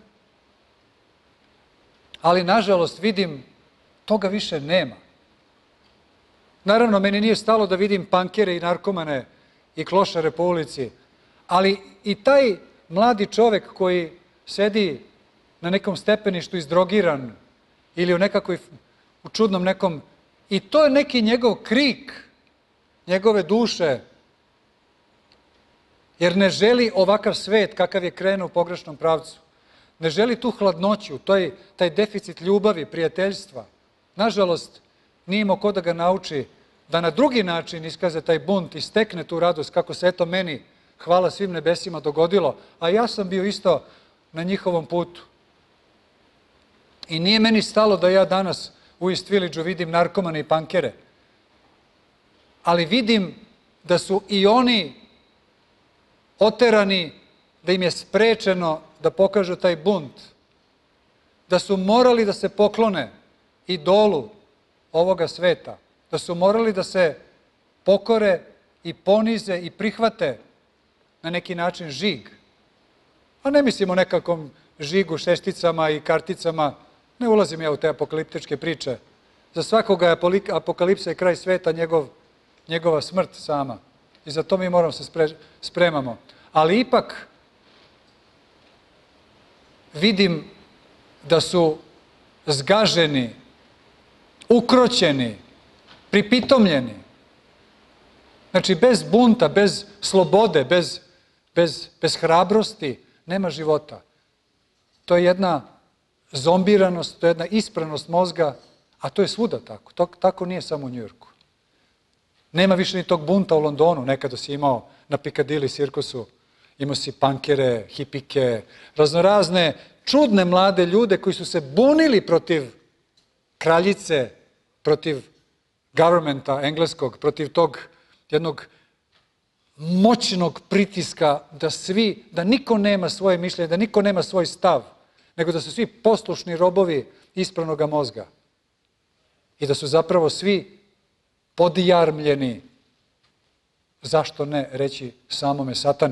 ali nažalost vidim, toga više nema. Naravno, meni nije stalo da vidim pankere i narkomane i klošare po ulici, ali i taj mladi čovek koji sedi na nekom stepeništu izdrogiran ili u nekakvoj, u čudnom nekom, i to je neki njegov krik, njegove duše, jer ne želi ovakav svet kakav je krenuo u pogrešnom pravcu. Ne želi tu hladnoću, taj, taj deficit ljubavi, prijateljstva. Nažalost, nije imao ko da ga nauči da na drugi način iskaze taj bunt i stekne tu radost, kako se eto meni, hvala svim nebesima, dogodilo, a ja sam bio isto na njihovom putu. I nije meni stalo da ja danas u East Village-u vidim narkomane i pankere, ali vidim da su i oni oterani, da im je sprečeno da pokažu taj bunt, da su morali da se poklone idolu ovoga sveta, da su morali da se pokore i ponize i prihvate na neki način žig. A ne mislim o nekakvom žigu, šesticama i karticama, ne ulazim ja u te apokaliptičke priče. Za svakoga je apokalipsa i kraj sveta njegov, njegova smrt sama. I za to mi moramo se spre, spremamo. Ali ipak vidim da su zgaženi, ukroćeni, pripitomljeni. Znači, bez bunta, bez slobode, bez, bez, bez hrabrosti, nema života. To je jedna zombiranost, to je jedna ispranost mozga, a to je svuda tako. To, tako nije samo u Njujorku. Nema više ni tog bunta u Londonu, nekada si imao na Piccadilly cirkusu, imao si pankere, hipike, raznorazne, čudne mlade ljude koji su se bunili protiv kraljice, protiv governmenta engleskog, protiv tog jednog moćnog pritiska da svi, da niko nema svoje mišljenje, da niko nema svoj stav, nego da su svi poslušni robovi ispravnog mozga i da su zapravo svi podjarmljeni, zašto ne reći samome satani.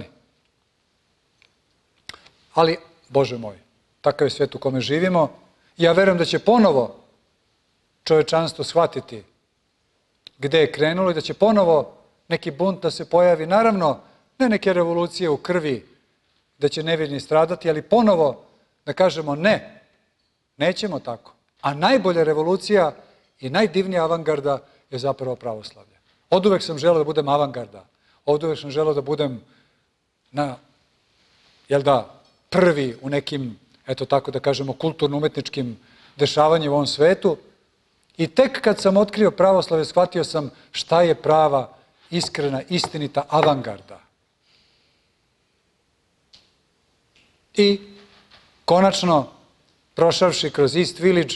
Ali, Bože moj, takav je svijet u kome živimo. Ja verujem da će ponovo čovečanstvo shvatiti gde je krenulo i da će ponovo neki bunt da se pojavi. Naravno, ne neke revolucije u krvi, da će nevini stradati, ali ponovo da kažemo ne, nećemo tako. A najbolja revolucija i najdivnija avangarda je zapravo pravoslavlje. Od uvek sam želeo da budem avangarda. Od uvek sam želeo da budem na, jel da, prvi u nekim, eto tako da kažemo, kulturno-umetničkim dešavanjima u ovom svetu. I tek kad sam otkrio pravoslavlje, shvatio sam šta je prava, iskrena, istinita avangarda. I konačno, prošavši kroz East Village,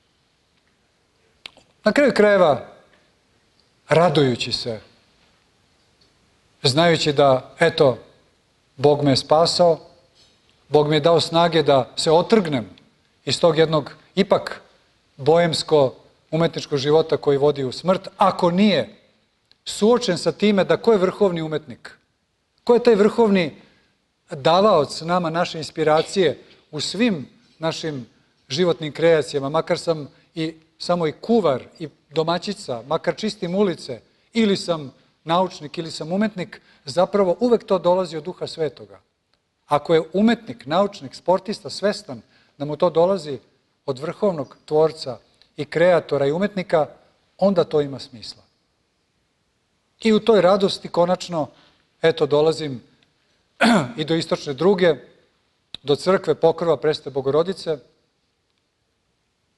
na kraju krajeva, radujući se, znajući da, eto, Bog me je spasao, Bog mi je dao snage da se otrgnem iz tog jednog, ipak, bojemsko-umetničkog života koji vodi u smrt, ako nije suočen sa time da ko je vrhovni umetnik? Ko je taj vrhovni davaoc nama naše inspiracije u svim našim životnim kreacijama, makar sam i samo i kuvar i domaćica, makar čistim ulice, ili sam naučnik, ili sam umetnik, zapravo uvek to dolazi od Duha Svetoga. Ako je umetnik, naučnik, sportista svestan da mu to dolazi od vrhovnog tvorca i kreatora i umetnika, onda to ima smisla. I u toj radosti konačno, eto, dolazim i do istočne druge, do crkve Pokrova Presvete Bogorodice,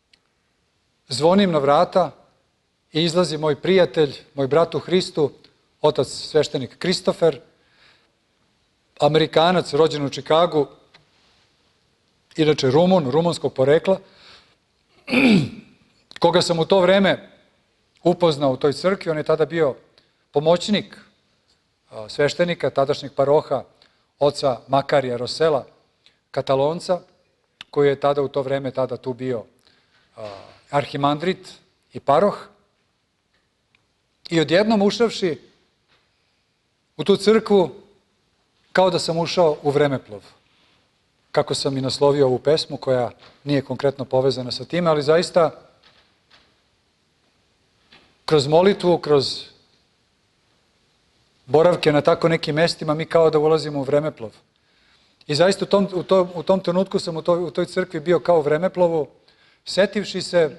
zvonim na vrata i izlazi moj prijatelj, moj brat u Hristu, otac sveštenik Kristofer, Amerikanac, rođen u Čikagu, inače Rumun, rumunskog porekla, koga sam u to vreme upoznao u toj crkvi. On je tada bio pomoćnik sveštenika, tadašnjeg paroha, oca Makarija Rosela, Katalonca, koji je tada u to vreme tada tu bio arhimandrit i paroh. I odjednom ušavši u tu crkvu, kao da sam ušao u vremeplov. Kako sam i naslovio ovu pesmu, koja nije konkretno povezana sa time, ali zaista kroz molitvu, kroz boravke na tako nekim mestima, mi kao da ulazimo u vremeplov. I zaista u tom, u tom, u tom trenutku sam u toj, u toj crkvi bio kao u vremeplovu, setivši se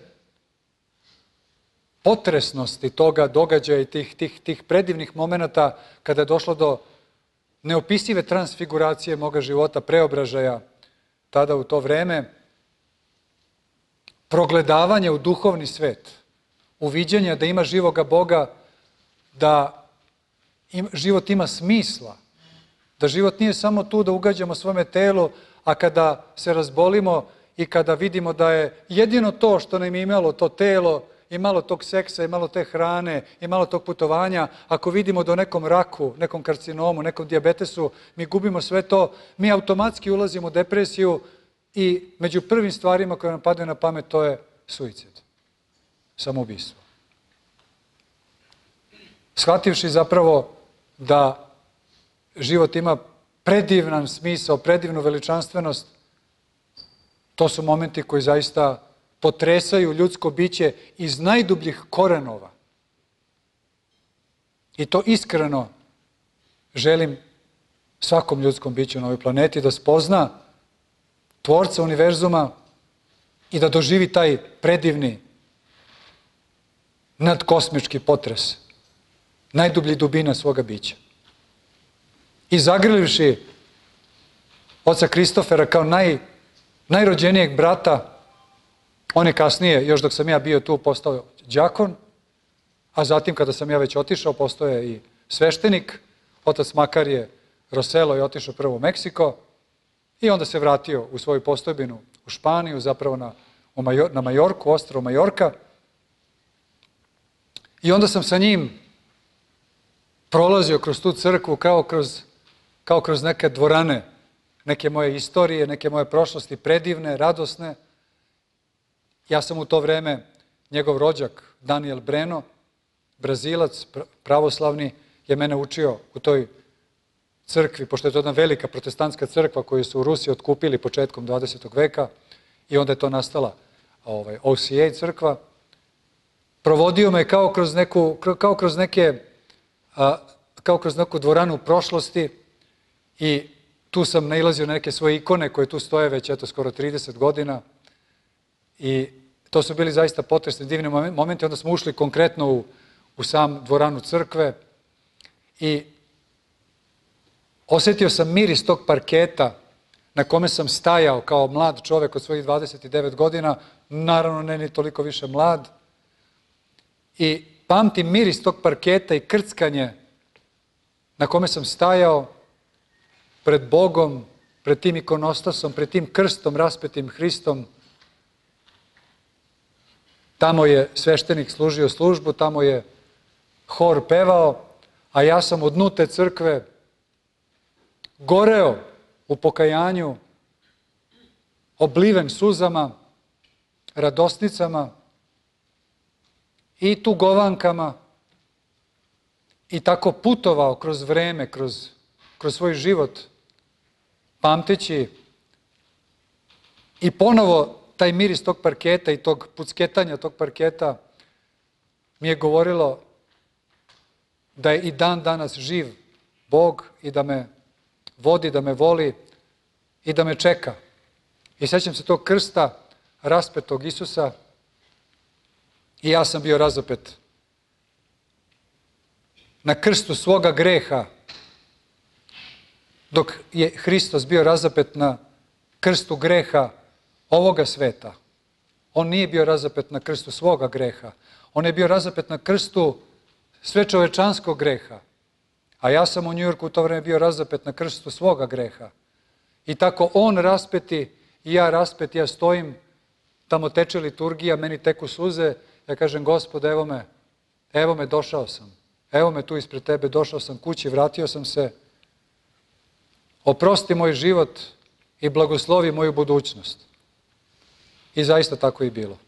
potresnosti toga događaja i tih, tih, tih predivnih momenata kada je došlo do neopisive transfiguracije moga života, preobražaja tada u to vreme, progledavanje u duhovni svet, uviđenja da ima živoga Boga, da im, život ima smisla, da život nije samo tu da ugađamo svome telu, a kada se razbolimo i kada vidimo da je jedino to što nam je imalo to telo, i malo tog seksa, i malo te hrane, i malo tog putovanja, ako vidimo da u nekom raku, nekom karcinomu, nekom dijabetesu, mi gubimo sve to, mi automatski ulazimo u depresiju i među prvim stvarima koje nam padaju na pamet to je suicid, samoubistvo. Shvativši zapravo da život ima predivan smisao, predivnu veličanstvenost, to su momenti koji zaista potresaju ljudsko biće iz najdubljih korenova. I to iskreno želim svakom ljudskom biću na ovoj planeti da spozna Tvorca univerzuma i da doživi taj predivni nadkosmički potres, najdublji dubina svoga bića. I zagrlivši oca Kristofera kao naj, najrođenijeg brata, on je kasnije, još dok sam ja bio tu, postao đakon, a zatim kada sam ja već otišao, postao je i sveštenik. Otac Makarije Roselo je otišao prvo u Meksiko i onda se vratio u svoju postojbinu u Španiju, zapravo na, u Major, na Majorku, ostrvo Majorka. I onda sam sa njim prolazio kroz tu crkvu kao kroz, kao kroz neke dvorane, neke moje istorije, neke moje prošlosti, predivne, radosne. Ja sam u to vreme, njegov rođak, Daniel Breno, Brazilac, pravoslavni, je mene učio u toj crkvi, pošto je to jedna velika protestantska crkva koju su u Rusiji otkupili početkom dvadesetog veka i onda je to nastala ovaj, O C A crkva. Provodio me kao kroz, neku, kao kroz neke, a, kao kroz neku dvoranu prošlosti i tu sam nailazio na neke svoje ikone koje tu stoje već eto skoro trideset godina i to su bili zaista potresni, divni momenti. Onda smo ušli konkretno u, u sam dvoranu crkve i osetio sam miris tog parketa na kome sam stajao kao mlad čovek od svojih dvadeset devet godina, naravno ne ni toliko više mlad. I pamtim miris tog parketa i krckanje na kome sam stajao pred Bogom, pred tim ikonostasom, pred tim krstom raspetim Hristom. Tamo je sveštenik služio službu, tamo je hor pevao, a ja sam u dnu te crkve goreo u pokajanju, obliven suzama, radosnicama i tugovankama i tako putovao kroz vreme, kroz, kroz svoj život, pamteći i ponovo taj miris tog parketa i tog pucketanja tog parketa mi je govorilo da je i dan danas živ Bog i da me vodi, da me voli i da me čeka. I sećam se tog krsta raspetog Isusa i ja sam bio razapet na krstu svoga greha, dok je Hristos bio razapet na krstu greha ovoga sveta. On nije bio razapet na krstu svoga greha. On je bio razapet na krstu svečovečanskog greha. A ja sam u Njujorku u to vreme bio razapet na krstu svoga greha. I tako on raspeti i ja raspet, ja stojim, tamo teče liturgija, meni teku suze, ja kažem, Gospode, evo me, evo me, došao sam. Evo me tu ispred tebe, došao sam kući, vratio sam se. Oprosti moj život i blagoslovi moju budućnost. I zaista tako je bilo.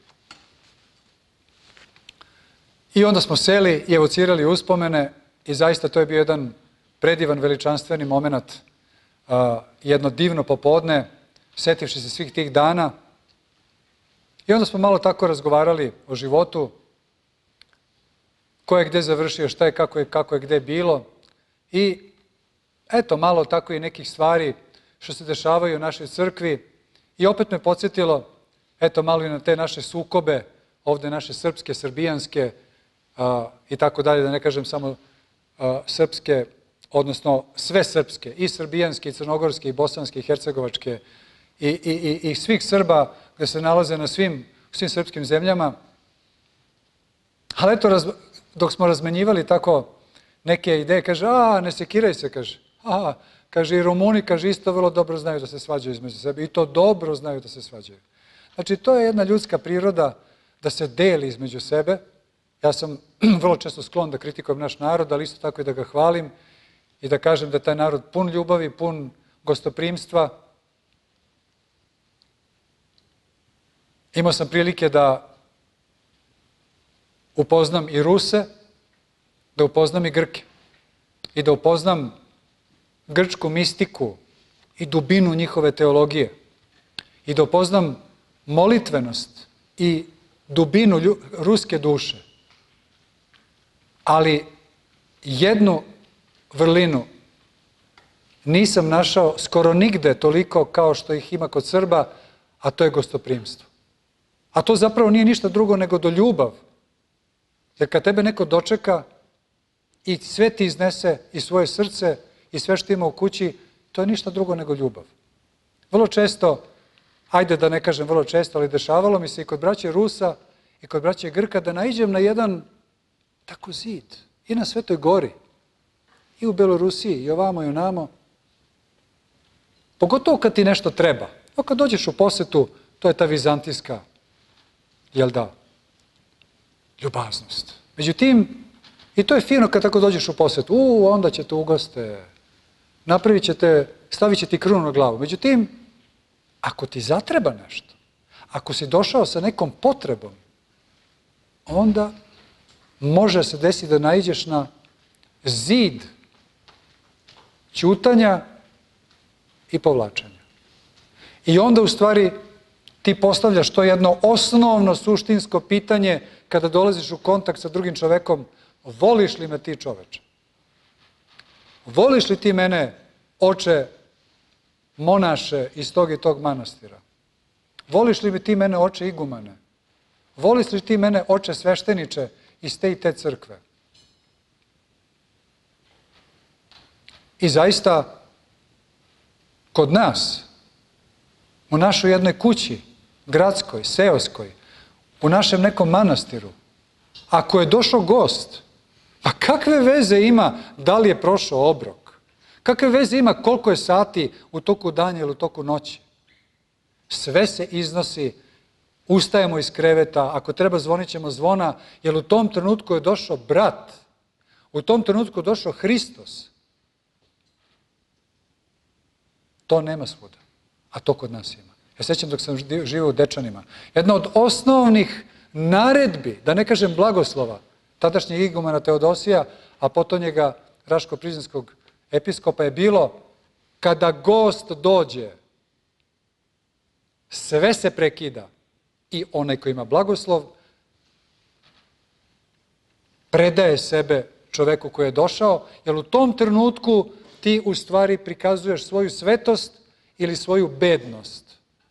I onda smo seli i evocirali uspomene i zaista to je bio jedan predivan, veličanstveni moment, uh, jedno divno popodne, setivši se svih tih dana. I onda smo malo tako razgovarali o životu, ko je gde završio, šta je, kako je, kako je gde bilo. I eto, malo tako i nekih stvari što se dešavaju u našoj crkvi. I opet me podsjetilo, eto, malo i na te naše sukobe, ovde naše srpske, srbijanske, a, i tako dalje, da ne kažem samo a, srpske, odnosno sve srpske, i srbijanske, i crnogorske, i bosanske, i hercegovačke, i, i, i, i svih Srba gde se nalaze na svim, svim srpskim zemljama. Ali eto, raz, dok smo razmenjivali tako neke ideje, kaže, a, ne sekiraj se, kaže, a, kaže, i Rumuni, kaže, isto vrlo dobro znaju da se svađaju između sebe, i to dobro znaju da se svađaju. Znači, to je jedna ljudska priroda da se deli između sebe. Ja sam vrlo često sklon da kritikujem naš narod, ali isto tako i da ga hvalim i da kažem da je taj narod pun ljubavi, pun gostoprimstva. Imao sam prilike da upoznam i Ruse, da upoznam i Grke i da upoznam grčku mistiku i dubinu njihove teologije i da upoznam molitvenost i dubinu lju, ruske duše. Ali jednu vrlinu nisam našao skoro nigde toliko kao što ih ima kod Srba, a to je gostoprimstvo. A to zapravo nije ništa drugo nego do ljubav. Jer kad tebe neko dočeka i sve ti iznese i svoje srce i sve što ima u kući, to je ništa drugo nego ljubav. Vrlo često, ajde da ne kažem vrlo često, ali dešavalo mi se i kod braće Rusa i kod braće Grka da naiđem na jedan tako zid i na Svetoj gori i u Belorusiji i ovamo i onamo. Pogotovo kad ti nešto treba. No, kad dođeš u posetu, to je ta vizantijska, jel da, ljubaznost. Međutim, i to je fino kad tako dođeš u posetu. U, onda će te ugoste, napravit ćete, stavit će ti krunu na glavu. Međutim, ako ti zatreba nešto, ako si došao sa nekom potrebom, onda može se desiti da naiđeš na zid ćutanja i povlačenja. I onda u stvari ti postavljaš to jedno osnovno suštinsko pitanje kada dolaziš u kontakt sa drugim čovekom, voliš li me ti, čoveče? Voliš li ti mene, oče monaše iz tog i tog manastira? Voliš li mi ti mene, oče igumane? Voliš li ti mene, oče svešteniče iz te i te crkve? I zaista, kod nas, u našoj jednoj kući, gradskoj, seoskoj, u našem nekom manastiru, ako je došao gost, pa kakve veze ima da li je prošao obrok? Kakve veze ima koliko je sati u toku dana ili u toku noći? Sve se iznosi, ustajemo iz kreveta, ako treba zvonit ćemo zvona, jer u tom trenutku je došao brat, u tom trenutku je došao Hristos. To nema svuda, a to kod nas ima. Ja sećam dok sam živio u Dečanima. Jedna od osnovnih naredbi, da ne kažem blagoslova, tadašnjeg igumana Teodosija, a potom njega Raško-Prizrenskog episkopa je bilo, kada gost dođe, sve se prekida i onaj koji ima blagoslov predaje sebe čoveku koji je došao, jer u tom trenutku ti u stvari prikazuješ svoju svetost ili svoju bednost.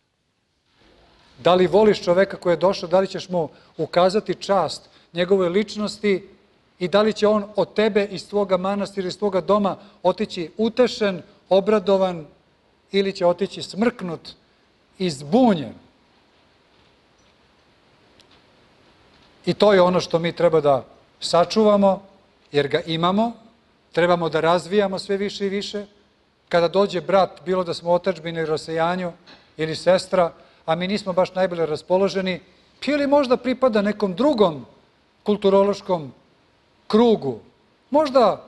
Da li voliš čoveka koji je došao, da li ćeš mu ukazati čast njegove ličnosti i da li će on od tebe iz tvoga manastira, iz tvoga doma otići utešen, obradovan ili će otići smrknut i zbunjen. I to je ono što mi treba da sačuvamo, jer ga imamo, trebamo da razvijamo sve više i više. Kada dođe brat, bilo da smo u otadžbini ili rasejanju, ili sestra, a mi nismo baš najbolje raspoloženi, ili možda pripada nekom drugom kulturološkom krugu, možda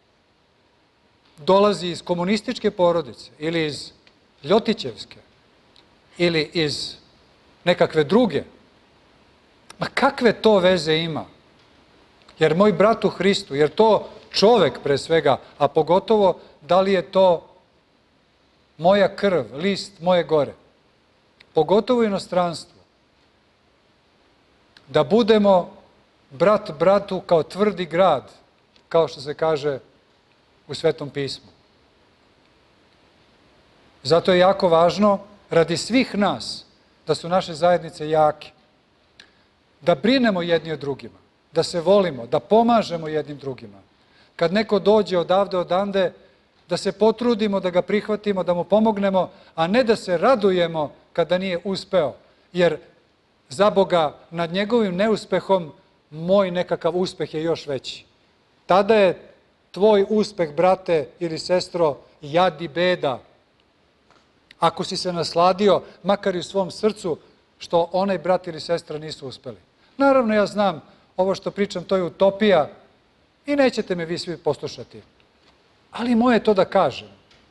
dolazi iz komunističke porodice, ili iz ljotićevske, ili iz nekakve druge. Ma kakve to veze ima? Jer moj brat u Hristu, jer to čovek pre svega, a pogotovo da li je to moja krv, list moje gore, pogotovo u inostranstvu, da budemo brat bratu kao tvrdi grad, kao što se kaže u Svetom pismu. Zato je jako važno, radi svih nas, da su naše zajednice jake, da brinemo jedni o drugima, da se volimo, da pomažemo jednim drugima. Kad neko dođe odavde, odande, da se potrudimo, da ga prihvatimo, da mu pomognemo, a ne da se radujemo kada nije uspeo, jer za Boga nad njegovim neuspehom moj nekakav uspeh je još veći. Tada je tvoj uspeh, brate ili sestro, jad i beda. Ako si se nasladio, makar i u svom srcu, što onaj brat ili sestra nisu uspeli. Naravno, ja znam, ovo što pričam, to je utopija i nećete me vi svi poslušati. Ali moje je to da kažem.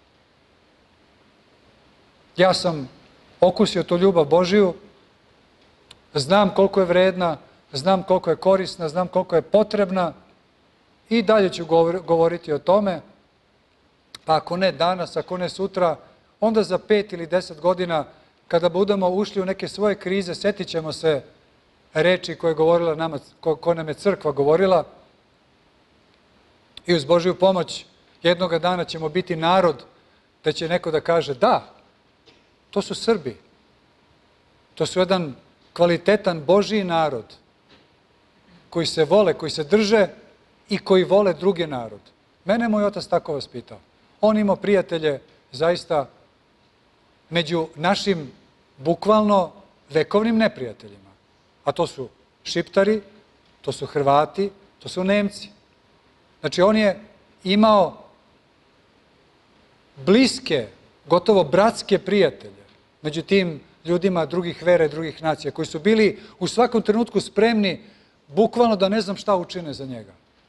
Ja sam okusio tu ljubav Božiju, znam koliko je vredna, znam koliko je korisna, znam koliko je potrebna i dalje ću govoriti o tome, pa ako ne danas, ako ne sutra, onda za pet ili deset godina, kada budemo ušli u neke svoje krize, setit ćemo se reči koje je govorila nama, koje nam je crkva govorila i uz Božiju pomoć jednoga dana ćemo biti narod da će neko da kaže da, to su Srbi, to su jedan kvalitetan Božiji narod koji se vole, koji se drže i koji vole drugi narod. Mene je moj otac tako vaspitao. On imao prijatelje zaista među našim bukvalno vekovnim neprijateljima. A to su Šiptari, to su Hrvati, to su Nemci. Znači on je imao bliske, gotovo bratske prijatelje među tim ljudima drugih vera i drugih nacija, koji su bili u svakom trenutku spremni bukvalno da ne znam šta učine za njega.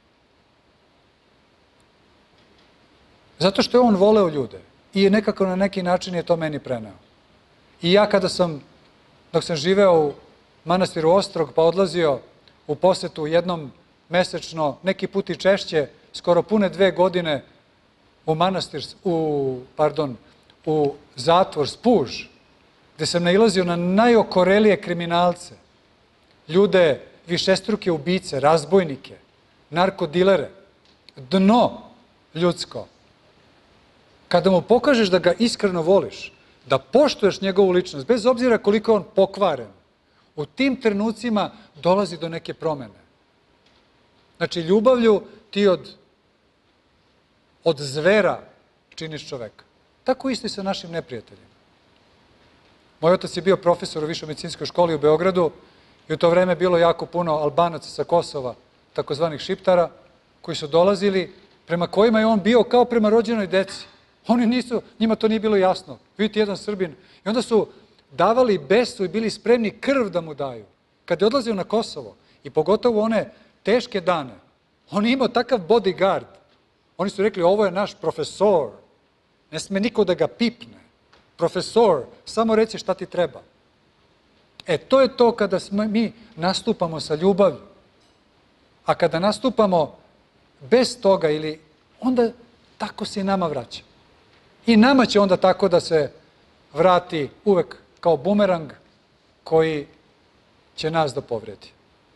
Zato što je on voleo ljude i nekako na neki način je to meni preneo. I ja kada sam, dok sam živeo u manastiru Ostrog, pa odlazio u posetu jednom mesečno, neki put i češće, skoro pune dve godine u manastir, u, pardon, u zatvor Spuž, gde sam nailazio na najokorelije kriminalce, ljude, višestruke ubice, razbojnike, narkodilere, dno ljudsko. Kada mu pokažeš da ga iskreno voliš, da poštuješ njegovu ličnost, bez obzira koliko je on pokvaren, u tim trenucima dolazi do neke promene. Znači, ljubavlju ti od, od zvera činiš čoveka. Tako isto i sa našim neprijateljima. Moj otac je bio profesor u Višoj medicinskoj školi u Beogradu i u to vreme je bilo jako puno Albanaca sa Kosova, takozvanih Šiptara, koji su dolazili, prema kojima je on bio kao prema rođenoj deci. Oni nisu, njima to nije bilo jasno. Vidite, jedan Srbin. I onda su davali besu i bili spremni krv da mu daju. Kad je odlazio na Kosovo, i pogotovo one teške dane, on je imao takav bodyguard. Oni su rekli, ovo je naš profesor. Ne sme niko da ga pipne. Profesor, samo reci šta ti treba. E, to je to kada smo, mi nastupamo sa ljubavlju. A kada nastupamo bez toga, ili onda tako se i nama vraća. I nama će onda tako da se vrati uvek kao bumerang koji će nas da povredi.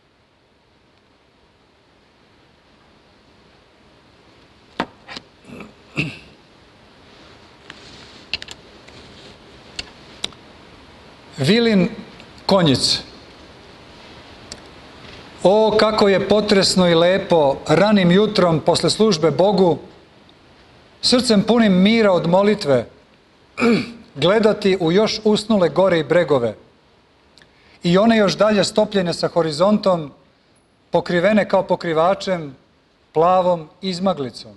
Vilin konjic. O, kako je potresno i lepo ranim jutrom posle službe Bogu, srcem punim mira od molitve, gledati u još usnule gore i bregove i one još dalje stopljene sa horizontom pokrivene kao pokrivačem plavom izmaglicom.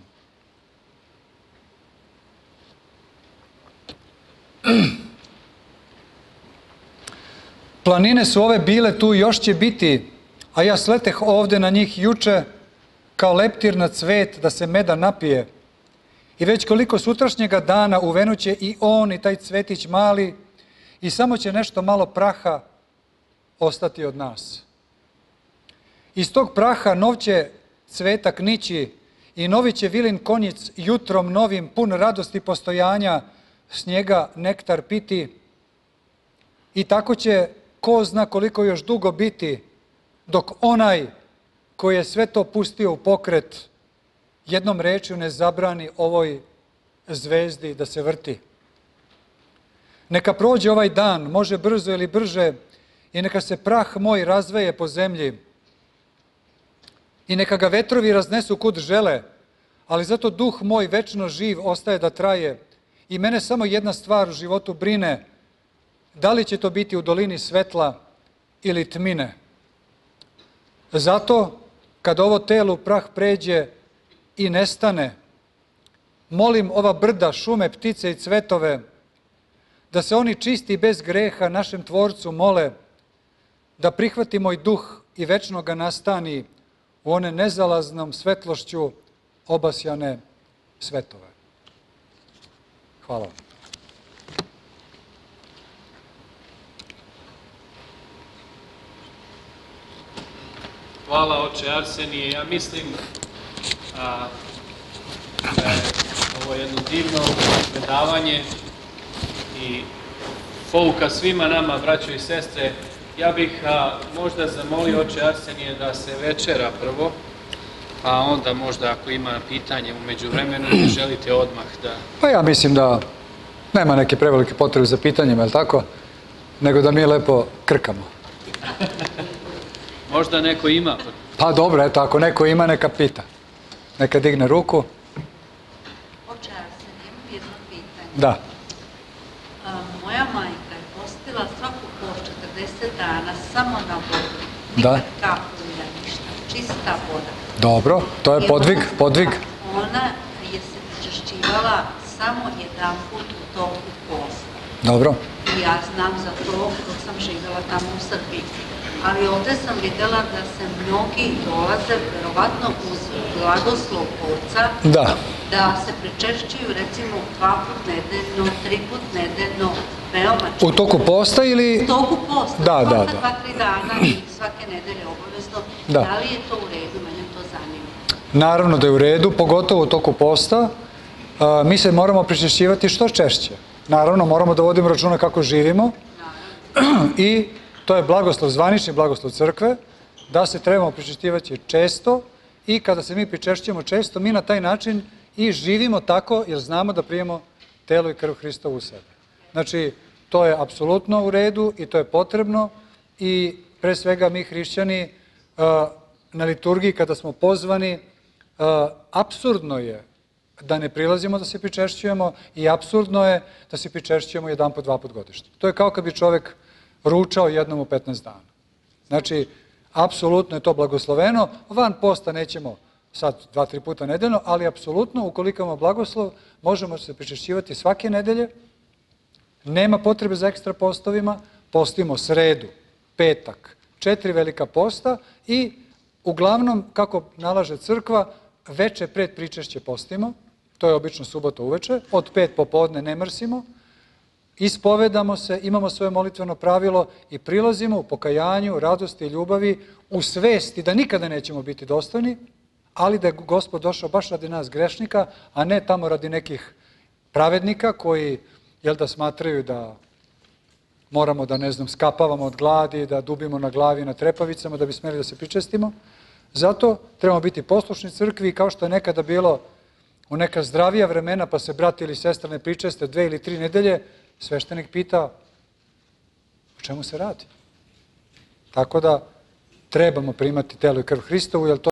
Planine su ove bile tu, još će biti, a ja sleteh ovde na njih juče kao leptir na cvet da se meda napije. I već koliko sutrašnjega dana uvenuće i on i taj cvetić mali i samo će nešto malo praha ostati od nas. Iz tog praha nov će cvetak nići i novi će vilin konjic jutrom novim pun radosti postojanja s njega nektar piti i tako će ko zna koliko još dugo biti dok onaj koji je sve to pustio u pokret jednom rečju ne zabrani ovoj zvezdi da se vrti. Neka prođe ovaj dan, može brzo ili brže, i neka se prah moj razveje po zemlji i neka ga vetrovi raznesu kud žele, ali zato duh moj večno živ ostaje da traje i mene samo jedna stvar u životu brine, da li će to biti u dolini svetla ili tmine. Zato, kad ovo telo u prah pređe i nestane, molim ova brda, šume, ptice i cvetove, da se oni čisti bez greha našem Tvorcu mole, da prihvati moj duh i večno ga nastani u one nezalaznom svetlošću obasjane svetove. Hvala vam. Hvala, oče Arsenije. Ja mislim a, da je ovo jedno divno predavanje i pouka svima nama, braćo i sestre. Ja bih a, možda zamolio oče Arsenije da se večera prvo, a onda možda ako ima pitanje u međuvremenu ili želite odmah da... Pa ja mislim da nema neke prevelike potrebe za pitanjima, je li tako? Nego da mi lepo krkamo. Možda neko ima. Pa dobro, eto, ako neko ima, neka pita. Neka digne ruku. Oče Arsenije, imam jedno pitanje. Da. A, moja majka je postila svaku post četrdeset dana samo na vodu. Nikad kapulja, ništa. Čista voda. Dobro, to je podvig, podvig. Ona je se pričešćivala samo jedan put u toku posta. Dobro. I ja znam za to dok sam živjela tamo u Srbiji. Ali ovdje sam vidjela da se mnogi dolaze, verovatno uz blagoslov oca, da. da se pričešćuju recimo dva put nedeljno, tri put nedeljno, veoma često. U toku posta ili... U toku posta, da, posta da, da. dva, tri dana i svake nedelje obavezno. Da. Da li je to u redu, mene to zanima. Naravno da je u redu, pogotovo u toku posta. A, mi se moramo pričešćivati što češće. Naravno, moramo da vodimo računa kako živimo. Naravno. I to je blagoslov, zvanični blagoslov crkve, da se trebamo pričešćivati često i kada se mi pričešćujemo često, mi na taj način i živimo tako jer znamo da primamo telo i krv Hristovu u sebe. Znači, to je apsolutno u redu i to je potrebno i pre svega mi hrišćani na liturgiji kada smo pozvani, apsurdno je da ne prilazimo da se pričešćujemo i apsurdno je da se pričešćujemo jedan put, dva put godišnje. To je kao kad bi čovek ručao jednom u petnaest dana. Znači, apsolutno je to blagosloveno. Van posta nećemo sad dva, tri puta nedeljno, ali apsolutno, ukoliko imamo blagoslov, možemo se pričešćivati svake nedelje. Nema potrebe za ekstra postovima. Postimo sredu, petak, četiri velika posta i uglavnom, kako nalaže crkva, veče pred pričešće postimo. To je obično subota uveče. Od pet popodne ne mrsimo. Ispovedamo se, imamo svoje molitveno pravilo i prilazimo u pokajanju, radosti i ljubavi, u svesti da nikada nećemo biti dostojni, ali da je Gospod došao baš radi nas grešnika, a ne tamo radi nekih pravednika koji, jel da smatraju da moramo da, ne znam, skapavamo od gladi, da dubimo na glavi na trepavicama da bi smeli da se pričestimo. Zato trebamo biti poslušni crkvi i kao što je nekada bilo u neka zdravija vremena pa se brat ili sestra ne pričeste dve ili tri nedelje, sveštenik pita o čemu se radi. Tako da trebamo primati telo i krv Hristovu, jer to